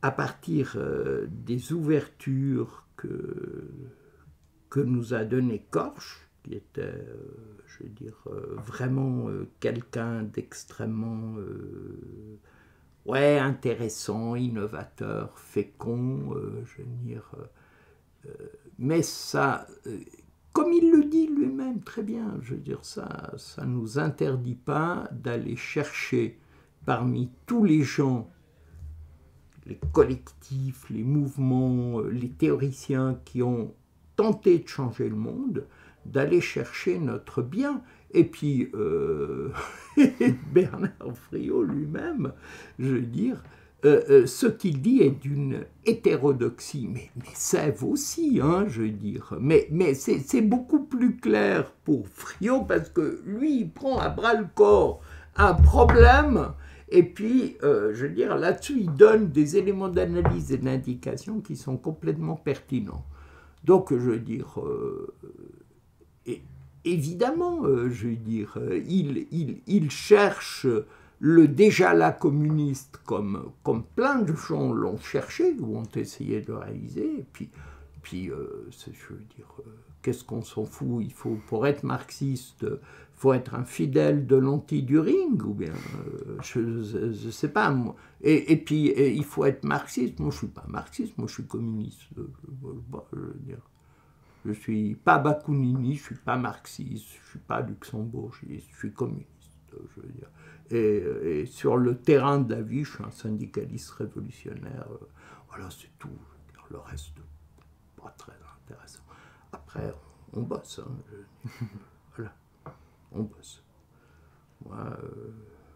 à partir euh, des ouvertures que, que nous a donné Korsch, qui était, euh, je veux dire, euh, vraiment euh, quelqu'un d'extrêmement euh, ouais, intéressant, innovateur, fécond, euh, je veux dire. Euh, mais ça, euh, comme il le dit lui-même très bien, je veux dire, ça ça nous interdit pas d'aller chercher parmi tous les gens, les collectifs, les mouvements, les théoriciens qui ont tenté de changer le monde, d'aller chercher notre bien. Et puis, euh, Bernard Friot lui-même, je veux dire, euh, euh, ce qu'il dit est d'une hétérodoxie, mais, mais Sèvres aussi, hein, je veux dire. Mais, mais c'est beaucoup plus clair pour Friot, parce que lui, il prend à bras-le-corps un problème. Et puis, euh, je veux dire, là-dessus, il donne des éléments d'analyse et d'indication qui sont complètement pertinents. Donc, je veux dire, euh, et, évidemment, euh, je veux dire, euh, il, il, il cherche le déjà là communiste comme, comme plein de gens l'ont cherché ou ont essayé de réaliser. Et puis, puis euh, je veux dire, euh, qu'est-ce qu'on s'en fout? Il faut, pour être marxiste, faut être un fidèle de l'anti-Düring, ou bien, euh, je ne sais pas, moi. Et, et puis, et, il faut être marxiste. Moi, je ne suis pas marxiste, moi, je suis communiste. Je, je, je veux dire, je ne suis pas Bakounini, je ne suis pas marxiste, je ne suis pas luxembourgiste, je suis communiste, je veux dire. Et, et sur le terrain de la vie, je suis un syndicaliste révolutionnaire. Euh, voilà, c'est tout. Je veux dire, le reste, pas très intéressant. Après, on, on bosse. Hein, je, voilà. On bosse. Moi, euh,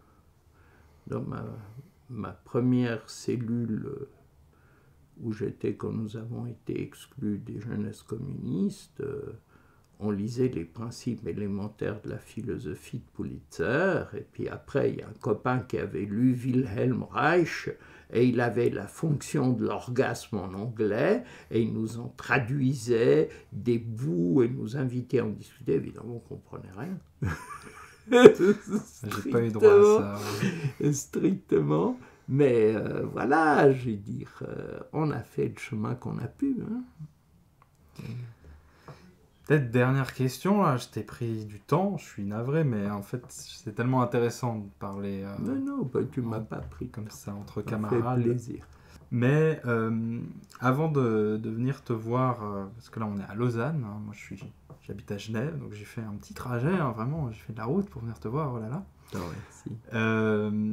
dans ma, ma première cellule où j'étais quand nous avons été exclus des jeunesses communistes, euh, on lisait les principes élémentaires de la philosophie de Pulitzer, et puis après, il y a un copain qui avait lu Wilhelm Reich, et il avait la fonction de l'orgasme en anglais, et il nous en traduisait des bouts, et nous invitait à en discuter. Évidemment, on ne comprenait rien. J'ai pas eu droit à ça. Ouais. Strictement. Mais euh, voilà, je veux dire, euh, on a fait le chemin qu'on a pu. Hein. Peut-être dernière question, là, je t'ai pris du temps, je suis navré, mais en fait, c'est tellement intéressant de parler. Euh, non, non, bah, tu m'as pas pris comme temps. ça, entre ça camarades. fait plaisir. Mais euh, avant de, de venir te voir, euh, parce que là, on est à Lausanne, hein, moi, je suis, j'habite à Genève, donc j'ai fait un petit trajet, hein, vraiment, j'ai fait de la route pour venir te voir, oh là là. Oh, merci. Euh,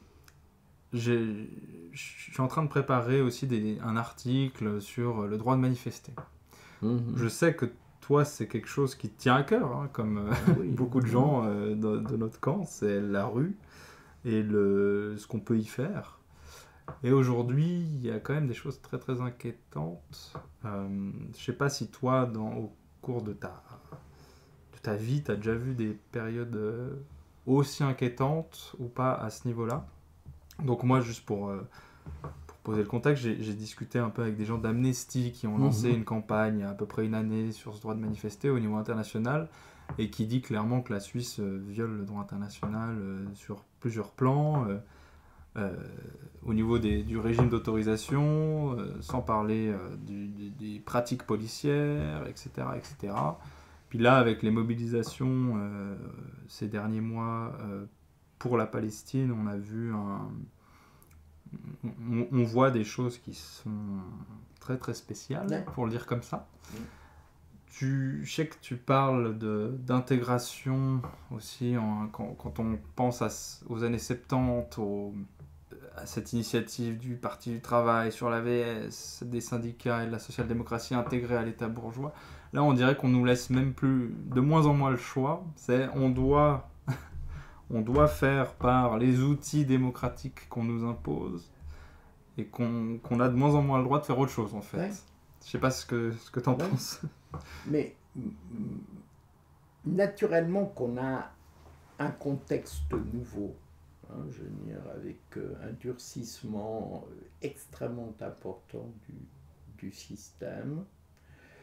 je suis en train de préparer aussi des, un article sur le droit de manifester. Mm-hmm. Je sais que toi, c'est quelque chose qui te tient à cœur, hein, comme euh, Ah, oui, beaucoup de gens euh, de, de notre camp, c'est la rue et le, ce qu'on peut y faire. Et aujourd'hui, il y a quand même des choses très très inquiétantes. Euh, je ne sais pas si toi, dans, au cours de ta, de ta vie, tu as déjà vu des périodes euh, aussi inquiétantes ou pas à ce niveau-là. Donc moi, juste pour, euh, pour poser le contexte, j'ai, j'ai discuté un peu avec des gens d'Amnesty qui ont lancé mmh. une campagne il y a à peu près une année sur ce droit de manifester au niveau international et qui dit clairement que la Suisse euh, viole le droit international euh, sur plusieurs plans, euh, euh, au niveau des, du régime d'autorisation, euh, sans parler euh, du, du, des pratiques policières, et cetera, et cetera. Puis là, avec les mobilisations euh, ces derniers mois euh, pour la Palestine, on a vu un... On, on voit des choses qui sont très très spéciales, ouais. pour le dire comme ça. Ouais. Tu, je sais que tu parles de, d'intégration aussi, en, quand, quand on pense à, aux années soixante-dix, au, à cette initiative du Parti du Travail sur l'A V S, des syndicats et de la social-démocratie intégrée à l'État bourgeois. Là, on dirait qu'on nous laisse même plus, de moins en moins le choix. C'est, on doit... On doit faire par les outils démocratiques qu'on nous impose et qu'on, qu'on a de moins en moins le droit de faire autre chose, en fait. Ouais. Je sais pas ce que, ce que tu en ouais. penses. Mais naturellement qu'on a un contexte nouveau, hein, je veux dire, avec un durcissement extrêmement important du, du système.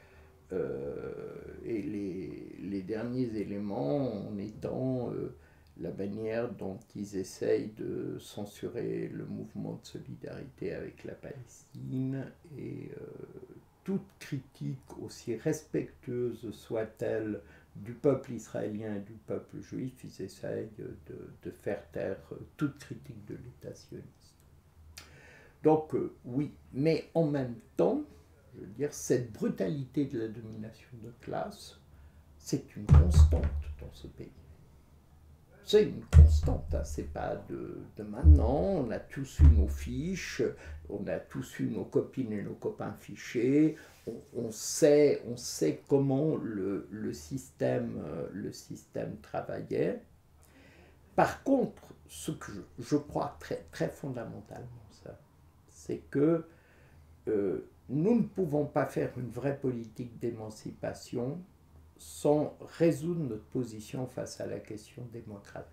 Euh, et les, les derniers éléments en étant... Euh, la manière dont ils essayent de censurer le mouvement de solidarité avec la Palestine et euh, toute critique, aussi respectueuse soit-elle, du peuple israélien et du peuple juif, ils essayent de, de faire taire toute critique de l'État sioniste. Donc euh, oui, mais en même temps, je veux dire, cette brutalité de la domination de classe, c'est une constante dans ce pays. C'est une constante, hein. C'est pas de, de maintenant, on a tous eu nos fiches, on a tous eu nos copines et nos copains fichés, on, on, sait, on sait comment le, le, système, le système travaillait. Par contre, ce que je, je crois très, très fondamentalement, ça, c'est que euh, nous ne pouvons pas faire une vraie politique d'émancipation sans résoudre notre position face à la question démocratique.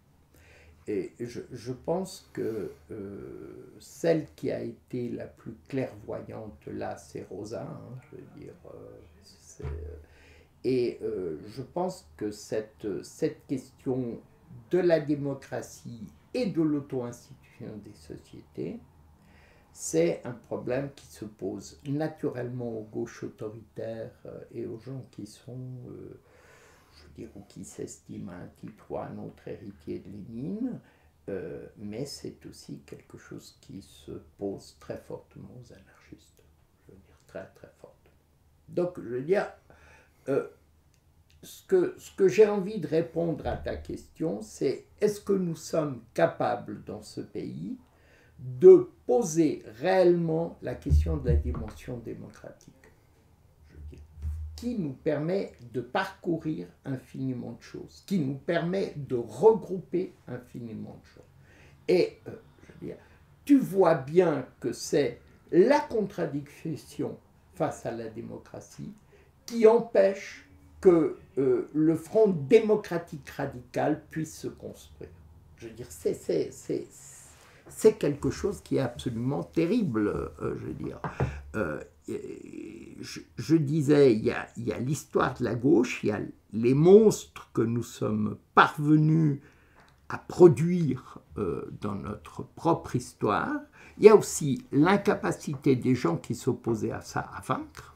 Et je, je pense que euh, celle qui a été la plus clairvoyante là, c'est Rosa, hein, je veux dire. Euh, et euh, je pense que cette, cette question de la démocratie et de l'auto-institution des sociétés, c'est un problème qui se pose naturellement aux gauches autoritaires et aux gens qui sont, euh, je veux dire, ou qui s'estiment un titre ou un autre héritier de Lénine, euh, mais c'est aussi quelque chose qui se pose très fortement aux anarchistes, je veux dire, très très fortement. Donc, je veux dire, euh, ce que, ce que j'ai envie de répondre à ta question, c'est est-ce que nous sommes capables dans ce pays de poser réellement la question de la dimension démocratique, je veux dire, qui nous permet de parcourir infiniment de choses, qui nous permet de regrouper infiniment de choses. Et, euh, je veux dire, tu vois bien que c'est la contradiction face à la démocratie qui empêche que euh, le front démocratique radical puisse se construire. Je veux dire, c'est... c'est, c'est c'est quelque chose qui est absolument terrible, euh, je veux dire. Euh, je, je disais, il y a, il y a l'histoire de la gauche, il y a les monstres que nous sommes parvenus à produire euh, dans notre propre histoire. Il y a aussi l'incapacité des gens qui s'opposaient à ça à vaincre.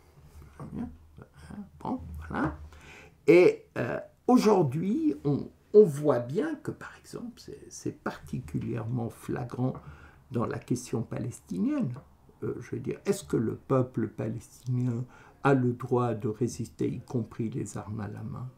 Bon, voilà. Et euh, aujourd'hui, on On voit bien que, par exemple, c'est particulièrement flagrant dans la question palestinienne. Euh, je veux dire, est-ce que le peuple palestinien a le droit de résister, y compris les armes à la main?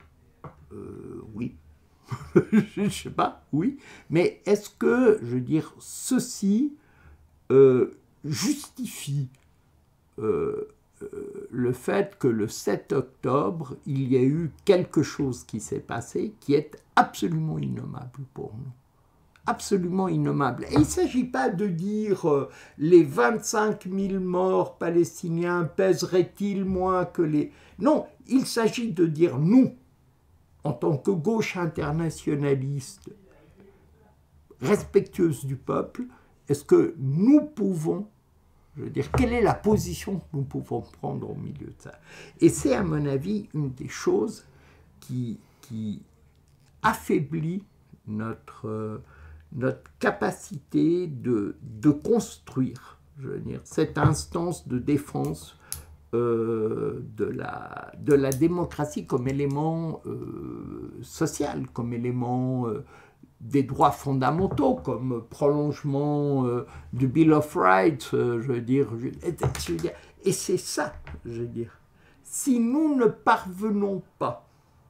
euh, Oui. Je ne sais pas, oui. Mais est-ce que, je veux dire, ceci euh, justifie euh, le fait que le sept octobre, il y a eu quelque chose qui s'est passé qui est absolument innommable pour nous. Absolument innommable. Et il ne s'agit pas de dire euh, les vingt-cinq mille morts palestiniens pèseraient-ils moins que les... Non, il s'agit de dire nous, en tant que gauche internationaliste, respectueuse du peuple, est-ce que nous pouvons, je veux dire, quelle est la position que nous pouvons prendre au milieu de ça? Et c'est, à mon avis, une des choses qui, qui affaiblit notre, euh, notre capacité de, de construire, je veux dire, cette instance de défense euh, de, la, de la démocratie comme élément euh, social, comme élément... Euh, des droits fondamentaux, comme prolongement euh, du Bill of Rights, euh, je veux dire, je, je veux dire, et c'est ça, je veux dire. Si nous ne parvenons pas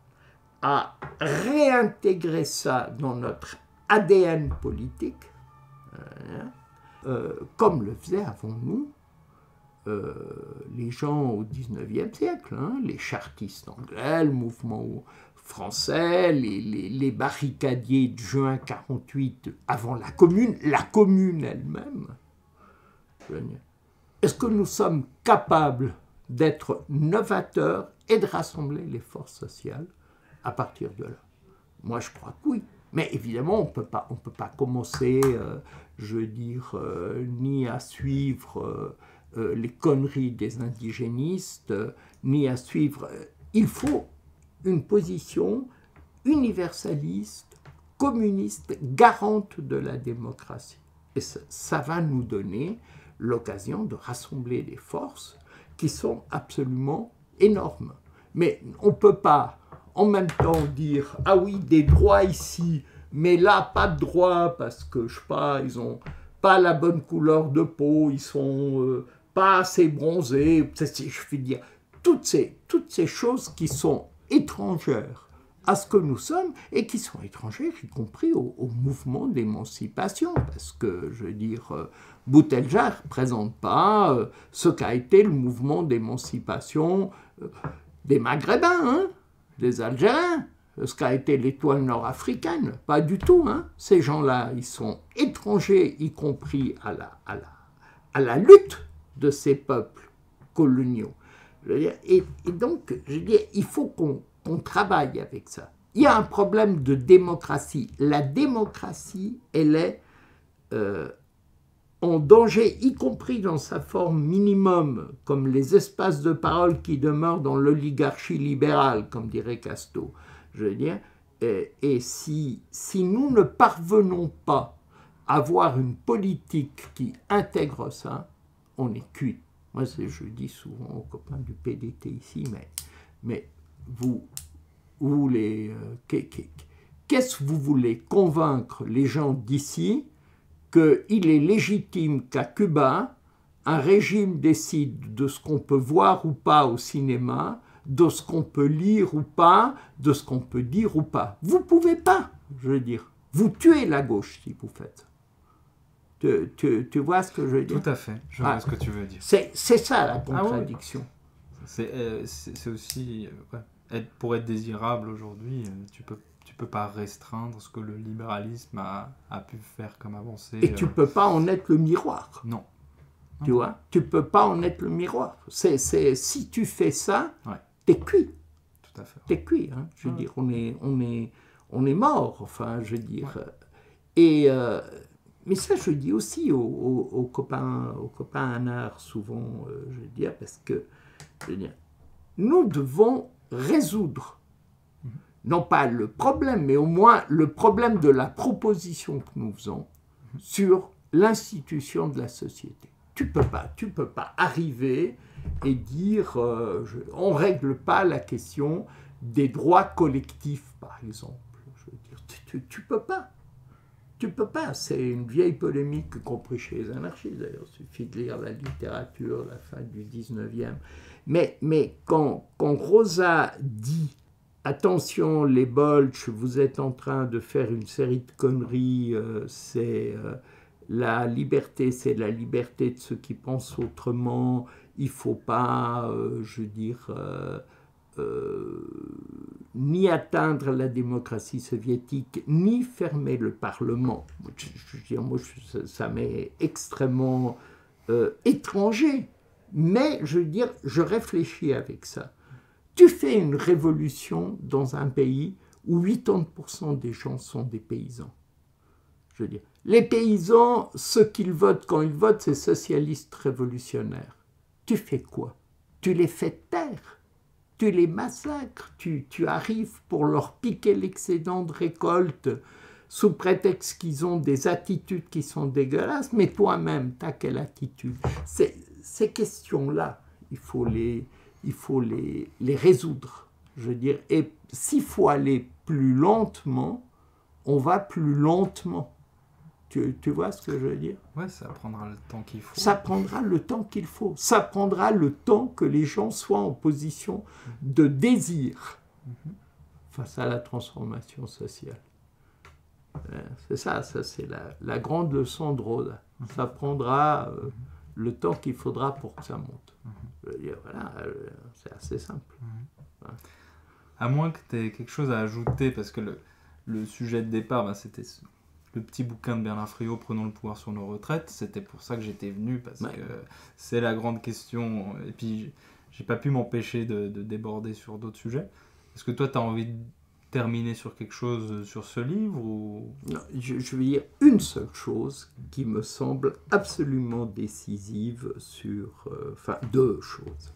à réintégrer ça dans notre A D N politique, euh, euh, comme le faisaient avant nous euh, les gens au dix-neuvième siècle, hein, les chartistes anglais, le mouvement français, les, les, les barricadiers de juin quarante-huit avant la Commune, la Commune elle-même. Est-ce que nous sommes capables d'être novateurs et de rassembler les forces sociales à partir de là? Moi, je crois que oui. Mais évidemment, on peut pas, on peut pas commencer, euh, je veux dire, euh, ni à suivre euh, euh, les conneries des indigénistes, euh, ni à suivre... Euh, il faut une position universaliste, communiste garante de la démocratie. Et ça, ça va nous donner l'occasion de rassembler des forces qui sont absolument énormes. Mais on ne peut pas en même temps dire « Ah oui, des droits ici, mais là, pas de droits parce que, je sais pas, ils n'ont pas la bonne couleur de peau, ils sont euh, pas assez bronzés. » Je veux dire, toutes ces, toutes ces choses qui sont étrangères à ce que nous sommes et qui sont étrangères, y compris au, au mouvement d'émancipation. Parce que, je veux dire, euh, Boutelja ne représente pas euh, ce qu'a été le mouvement d'émancipation euh, des Maghrébins, hein, des Algériens, ce qu'a été l'étoile nord-africaine. Pas du tout. Hein. Ces gens-là, ils sont étrangers, y compris à la, à la, à la lutte de ces peuples coloniaux. Je veux dire, et, et donc, je veux dire, il faut qu'on qu'on travaille avec ça. Il y a un problème de démocratie. La démocratie, elle est euh, en danger, y compris dans sa forme minimum, comme les espaces de parole qui demeurent dans l'oligarchie libérale, comme dirait Casto. Je veux dire, et, et si, si nous ne parvenons pas à avoir une politique qui intègre ça, on est cuit. Moi, je dis souvent aux copains du P D T ici, mais, mais vous, vous les, euh, qu'est-ce que vous voulez convaincre les gens d'ici qu'il est légitime qu'à Cuba, un régime décide de ce qu'on peut voir ou pas au cinéma, de ce qu'on peut lire ou pas, de ce qu'on peut dire ou pas. Vous ne pouvez pas, je veux dire. Vous tuez la gauche si vous faites ça. Tu, tu, tu vois ce que je veux dire? Tout à fait, je vois ah, ce que tu veux dire. C'est ça la contradiction. Ah ouais. C'est euh, aussi, euh, ouais. être, pour être désirable aujourd'hui, euh, tu peux tu peux pas restreindre ce que le libéralisme a, a pu faire comme avancée. Et euh... tu peux pas en être le miroir. Non. Tu non. vois, tu peux pas en être le miroir. C'est, c'est, si tu fais ça, ouais. t'es cuit. Tout à fait. T'es cuit. Hein. Je veux ah, dire, ouais. on est, on est, on est mort. Enfin, je veux dire. Ouais. Et euh, mais ça, je dis aussi aux, aux, aux copains, aux copains anards souvent, euh, je veux dire, parce que, je veux dire, nous devons résoudre. Non pas le problème, mais au moins le problème de la proposition que nous faisons sur l'institution de la société. Tu peux pas, tu peux pas arriver et dire, euh, je, on règle pas la question des droits collectifs, par exemple. Je veux dire, tu, tu, tu peux pas, tu peux pas. C'est une vieille polémique, y compris chez les anarchistes d'ailleurs. Il suffit de lire la littérature, la fin du dix-neuvième. Mais, mais quand, quand Rosa dit attention, les Bolches, vous êtes en train de faire une série de conneries, euh, c'est euh, la liberté, c'est la liberté de ceux qui pensent autrement, il ne faut pas, euh, je veux dire, euh, euh, ni atteindre la démocratie soviétique, ni fermer le Parlement. Je, je veux dire, moi, je, ça, ça m'est extrêmement euh, étranger, mais je veux dire, je réfléchis avec ça. Tu fais une révolution dans un pays où quatre-vingts pour cent des gens sont des paysans. Je veux dire, les paysans, ce qu'ils votent quand ils votent, c'est socialistes révolutionnaires. Tu fais quoi? Tu les fais taire, tu les massacres, tu, tu arrives pour leur piquer l'excédent de récolte sous prétexte qu'ils ont des attitudes qui sont dégueulasses, mais toi-même, tu as quelle attitude? Ces, ces questions-là, il faut les... il faut les, les résoudre, je veux dire. Et s'il faut aller plus lentement, on va plus lentement. Tu, tu vois ce que je veux dire? Oui, ça prendra le temps qu'il faut. Ça prendra le temps qu'il faut. Ça prendra le temps que les gens soient en position de désir face à la transformation sociale. C'est ça, ça c'est la, la grande leçon de Rosa. Ça prendra euh, le temps qu'il faudra pour que ça monte. Je veux dire, voilà, c'est assez simple. Mmh. Ouais. À moins que tu aies quelque chose à ajouter, parce que le, le sujet de départ, bah, c'était le petit bouquin de Bernard Friot, Prenons le pouvoir sur nos retraites. C'était pour ça que j'étais venu, parce ouais. que c'est la grande question. Et puis, j'ai pas pu m'empêcher de, de déborder sur d'autres sujets. Est-ce que toi, tu as envie de terminer sur quelque chose sur ce livre ou... Non, je, je vais dire une seule chose qui me semble absolument décisive sur... Euh, enfin, deux choses.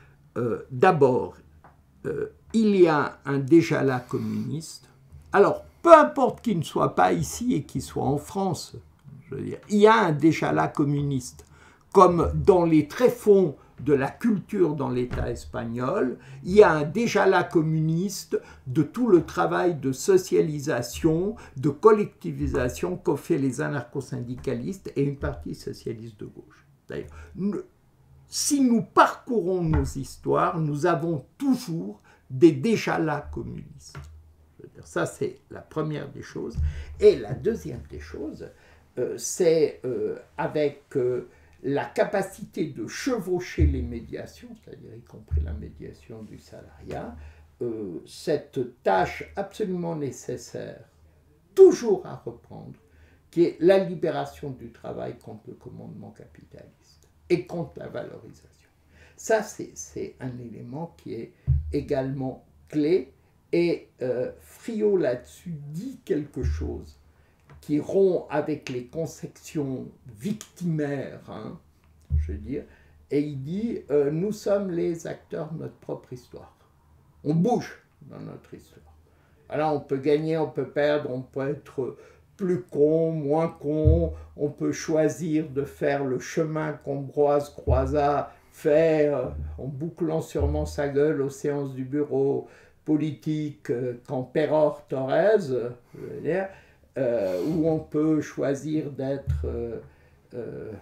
Euh, d'abord, euh, il y a un déjà là communiste. Alors, peu importe qu'il ne soit pas ici et qu'il soit en France, je veux dire, il y a un déjà-là communiste. Comme dans les tréfonds de la culture dans l'État espagnol, il y a un déjà-là communiste de tout le travail de socialisation, de collectivisation qu'ont fait les anarcho-syndicalistes et une partie socialiste de gauche. D'ailleurs, nous, si nous parcourons nos histoires, nous avons toujours des déjà-là communistes. Je veux dire, ça, c'est la première des choses. Et la deuxième des choses, euh, c'est euh, avec... Euh, la capacité de chevaucher les médiations, c'est-à-dire y compris la médiation du salariat, euh, cette tâche absolument nécessaire, toujours à reprendre, qui est la libération du travail contre le commandement capitaliste et contre la valorisation. Ça, c'est un élément qui est également clé, et euh, Friot là-dessus dit quelque chose qui rompt avec les conceptions victimaires, hein, je veux dire, et il dit euh, « Nous sommes les acteurs de notre propre histoire. On bouge dans notre histoire. Alors on peut gagner, on peut perdre, on peut être plus con, moins con, on peut choisir de faire le chemin qu'Ambroise Croizat fait euh, en bouclant sûrement sa gueule aux séances du bureau politique euh, quand Péror Torres, je veux dire, Euh, où on peut choisir d'être euh, euh,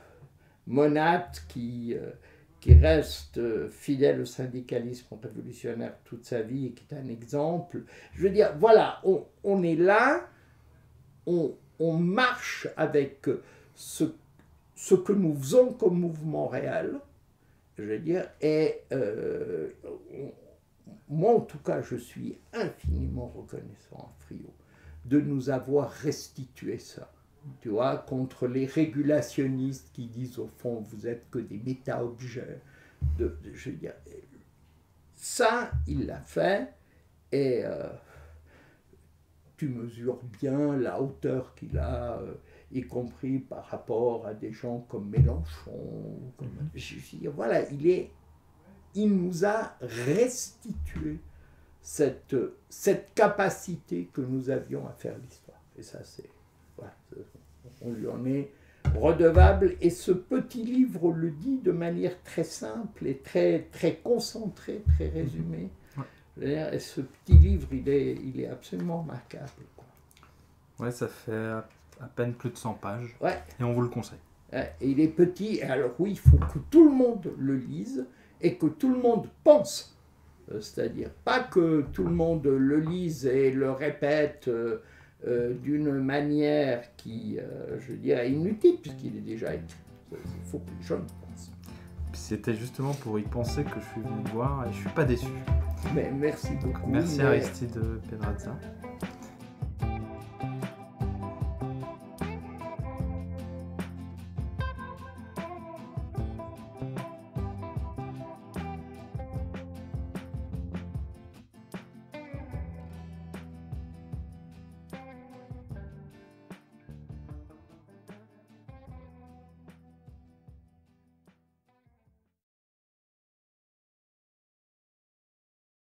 monade qui, euh, qui reste euh, fidèle au syndicalisme révolutionnaire toute sa vie et qui est un exemple. Je veux dire, voilà, on, on est là, on, on marche avec ce, ce que nous faisons comme mouvement réel, je veux dire, et euh, on, moi en tout cas, je suis infiniment reconnaissant à Friot de nous avoir restitué ça, tu vois, contre les régulationnistes qui disent au fond, vous êtes que des méta-objets. De, de, je veux dire, ça, il l'a fait, et euh, tu mesures bien la hauteur qu'il a, euh, y compris par rapport à des gens comme Mélenchon. Comme, je veux dire, voilà, il, est, il nous a restitué Cette, cette capacité que nous avions à faire l'histoire. Et ça, c'est... Voilà, on lui en est redevable. Et ce petit livre le dit de manière très simple et très, très concentrée, très résumée. Ouais. Et ce petit livre, il est, il est absolument remarquable. Ouais, ça fait à peine plus de cent pages. Ouais. Et on vous le conseille. Ouais, et il est petit. Et alors oui, il faut que tout le monde le lise et que tout le monde pense. C'est-à-dire, pas que tout le monde le lise et le répète euh, euh, d'une manière qui, euh, je dirais, inutile, puisqu'il est déjà écrit. Il faut que les gens y pensent. C'était justement pour y penser que je suis venu voir et je ne suis pas déçu. Mais merci beaucoup. Merci mais... Aristide Pedraza.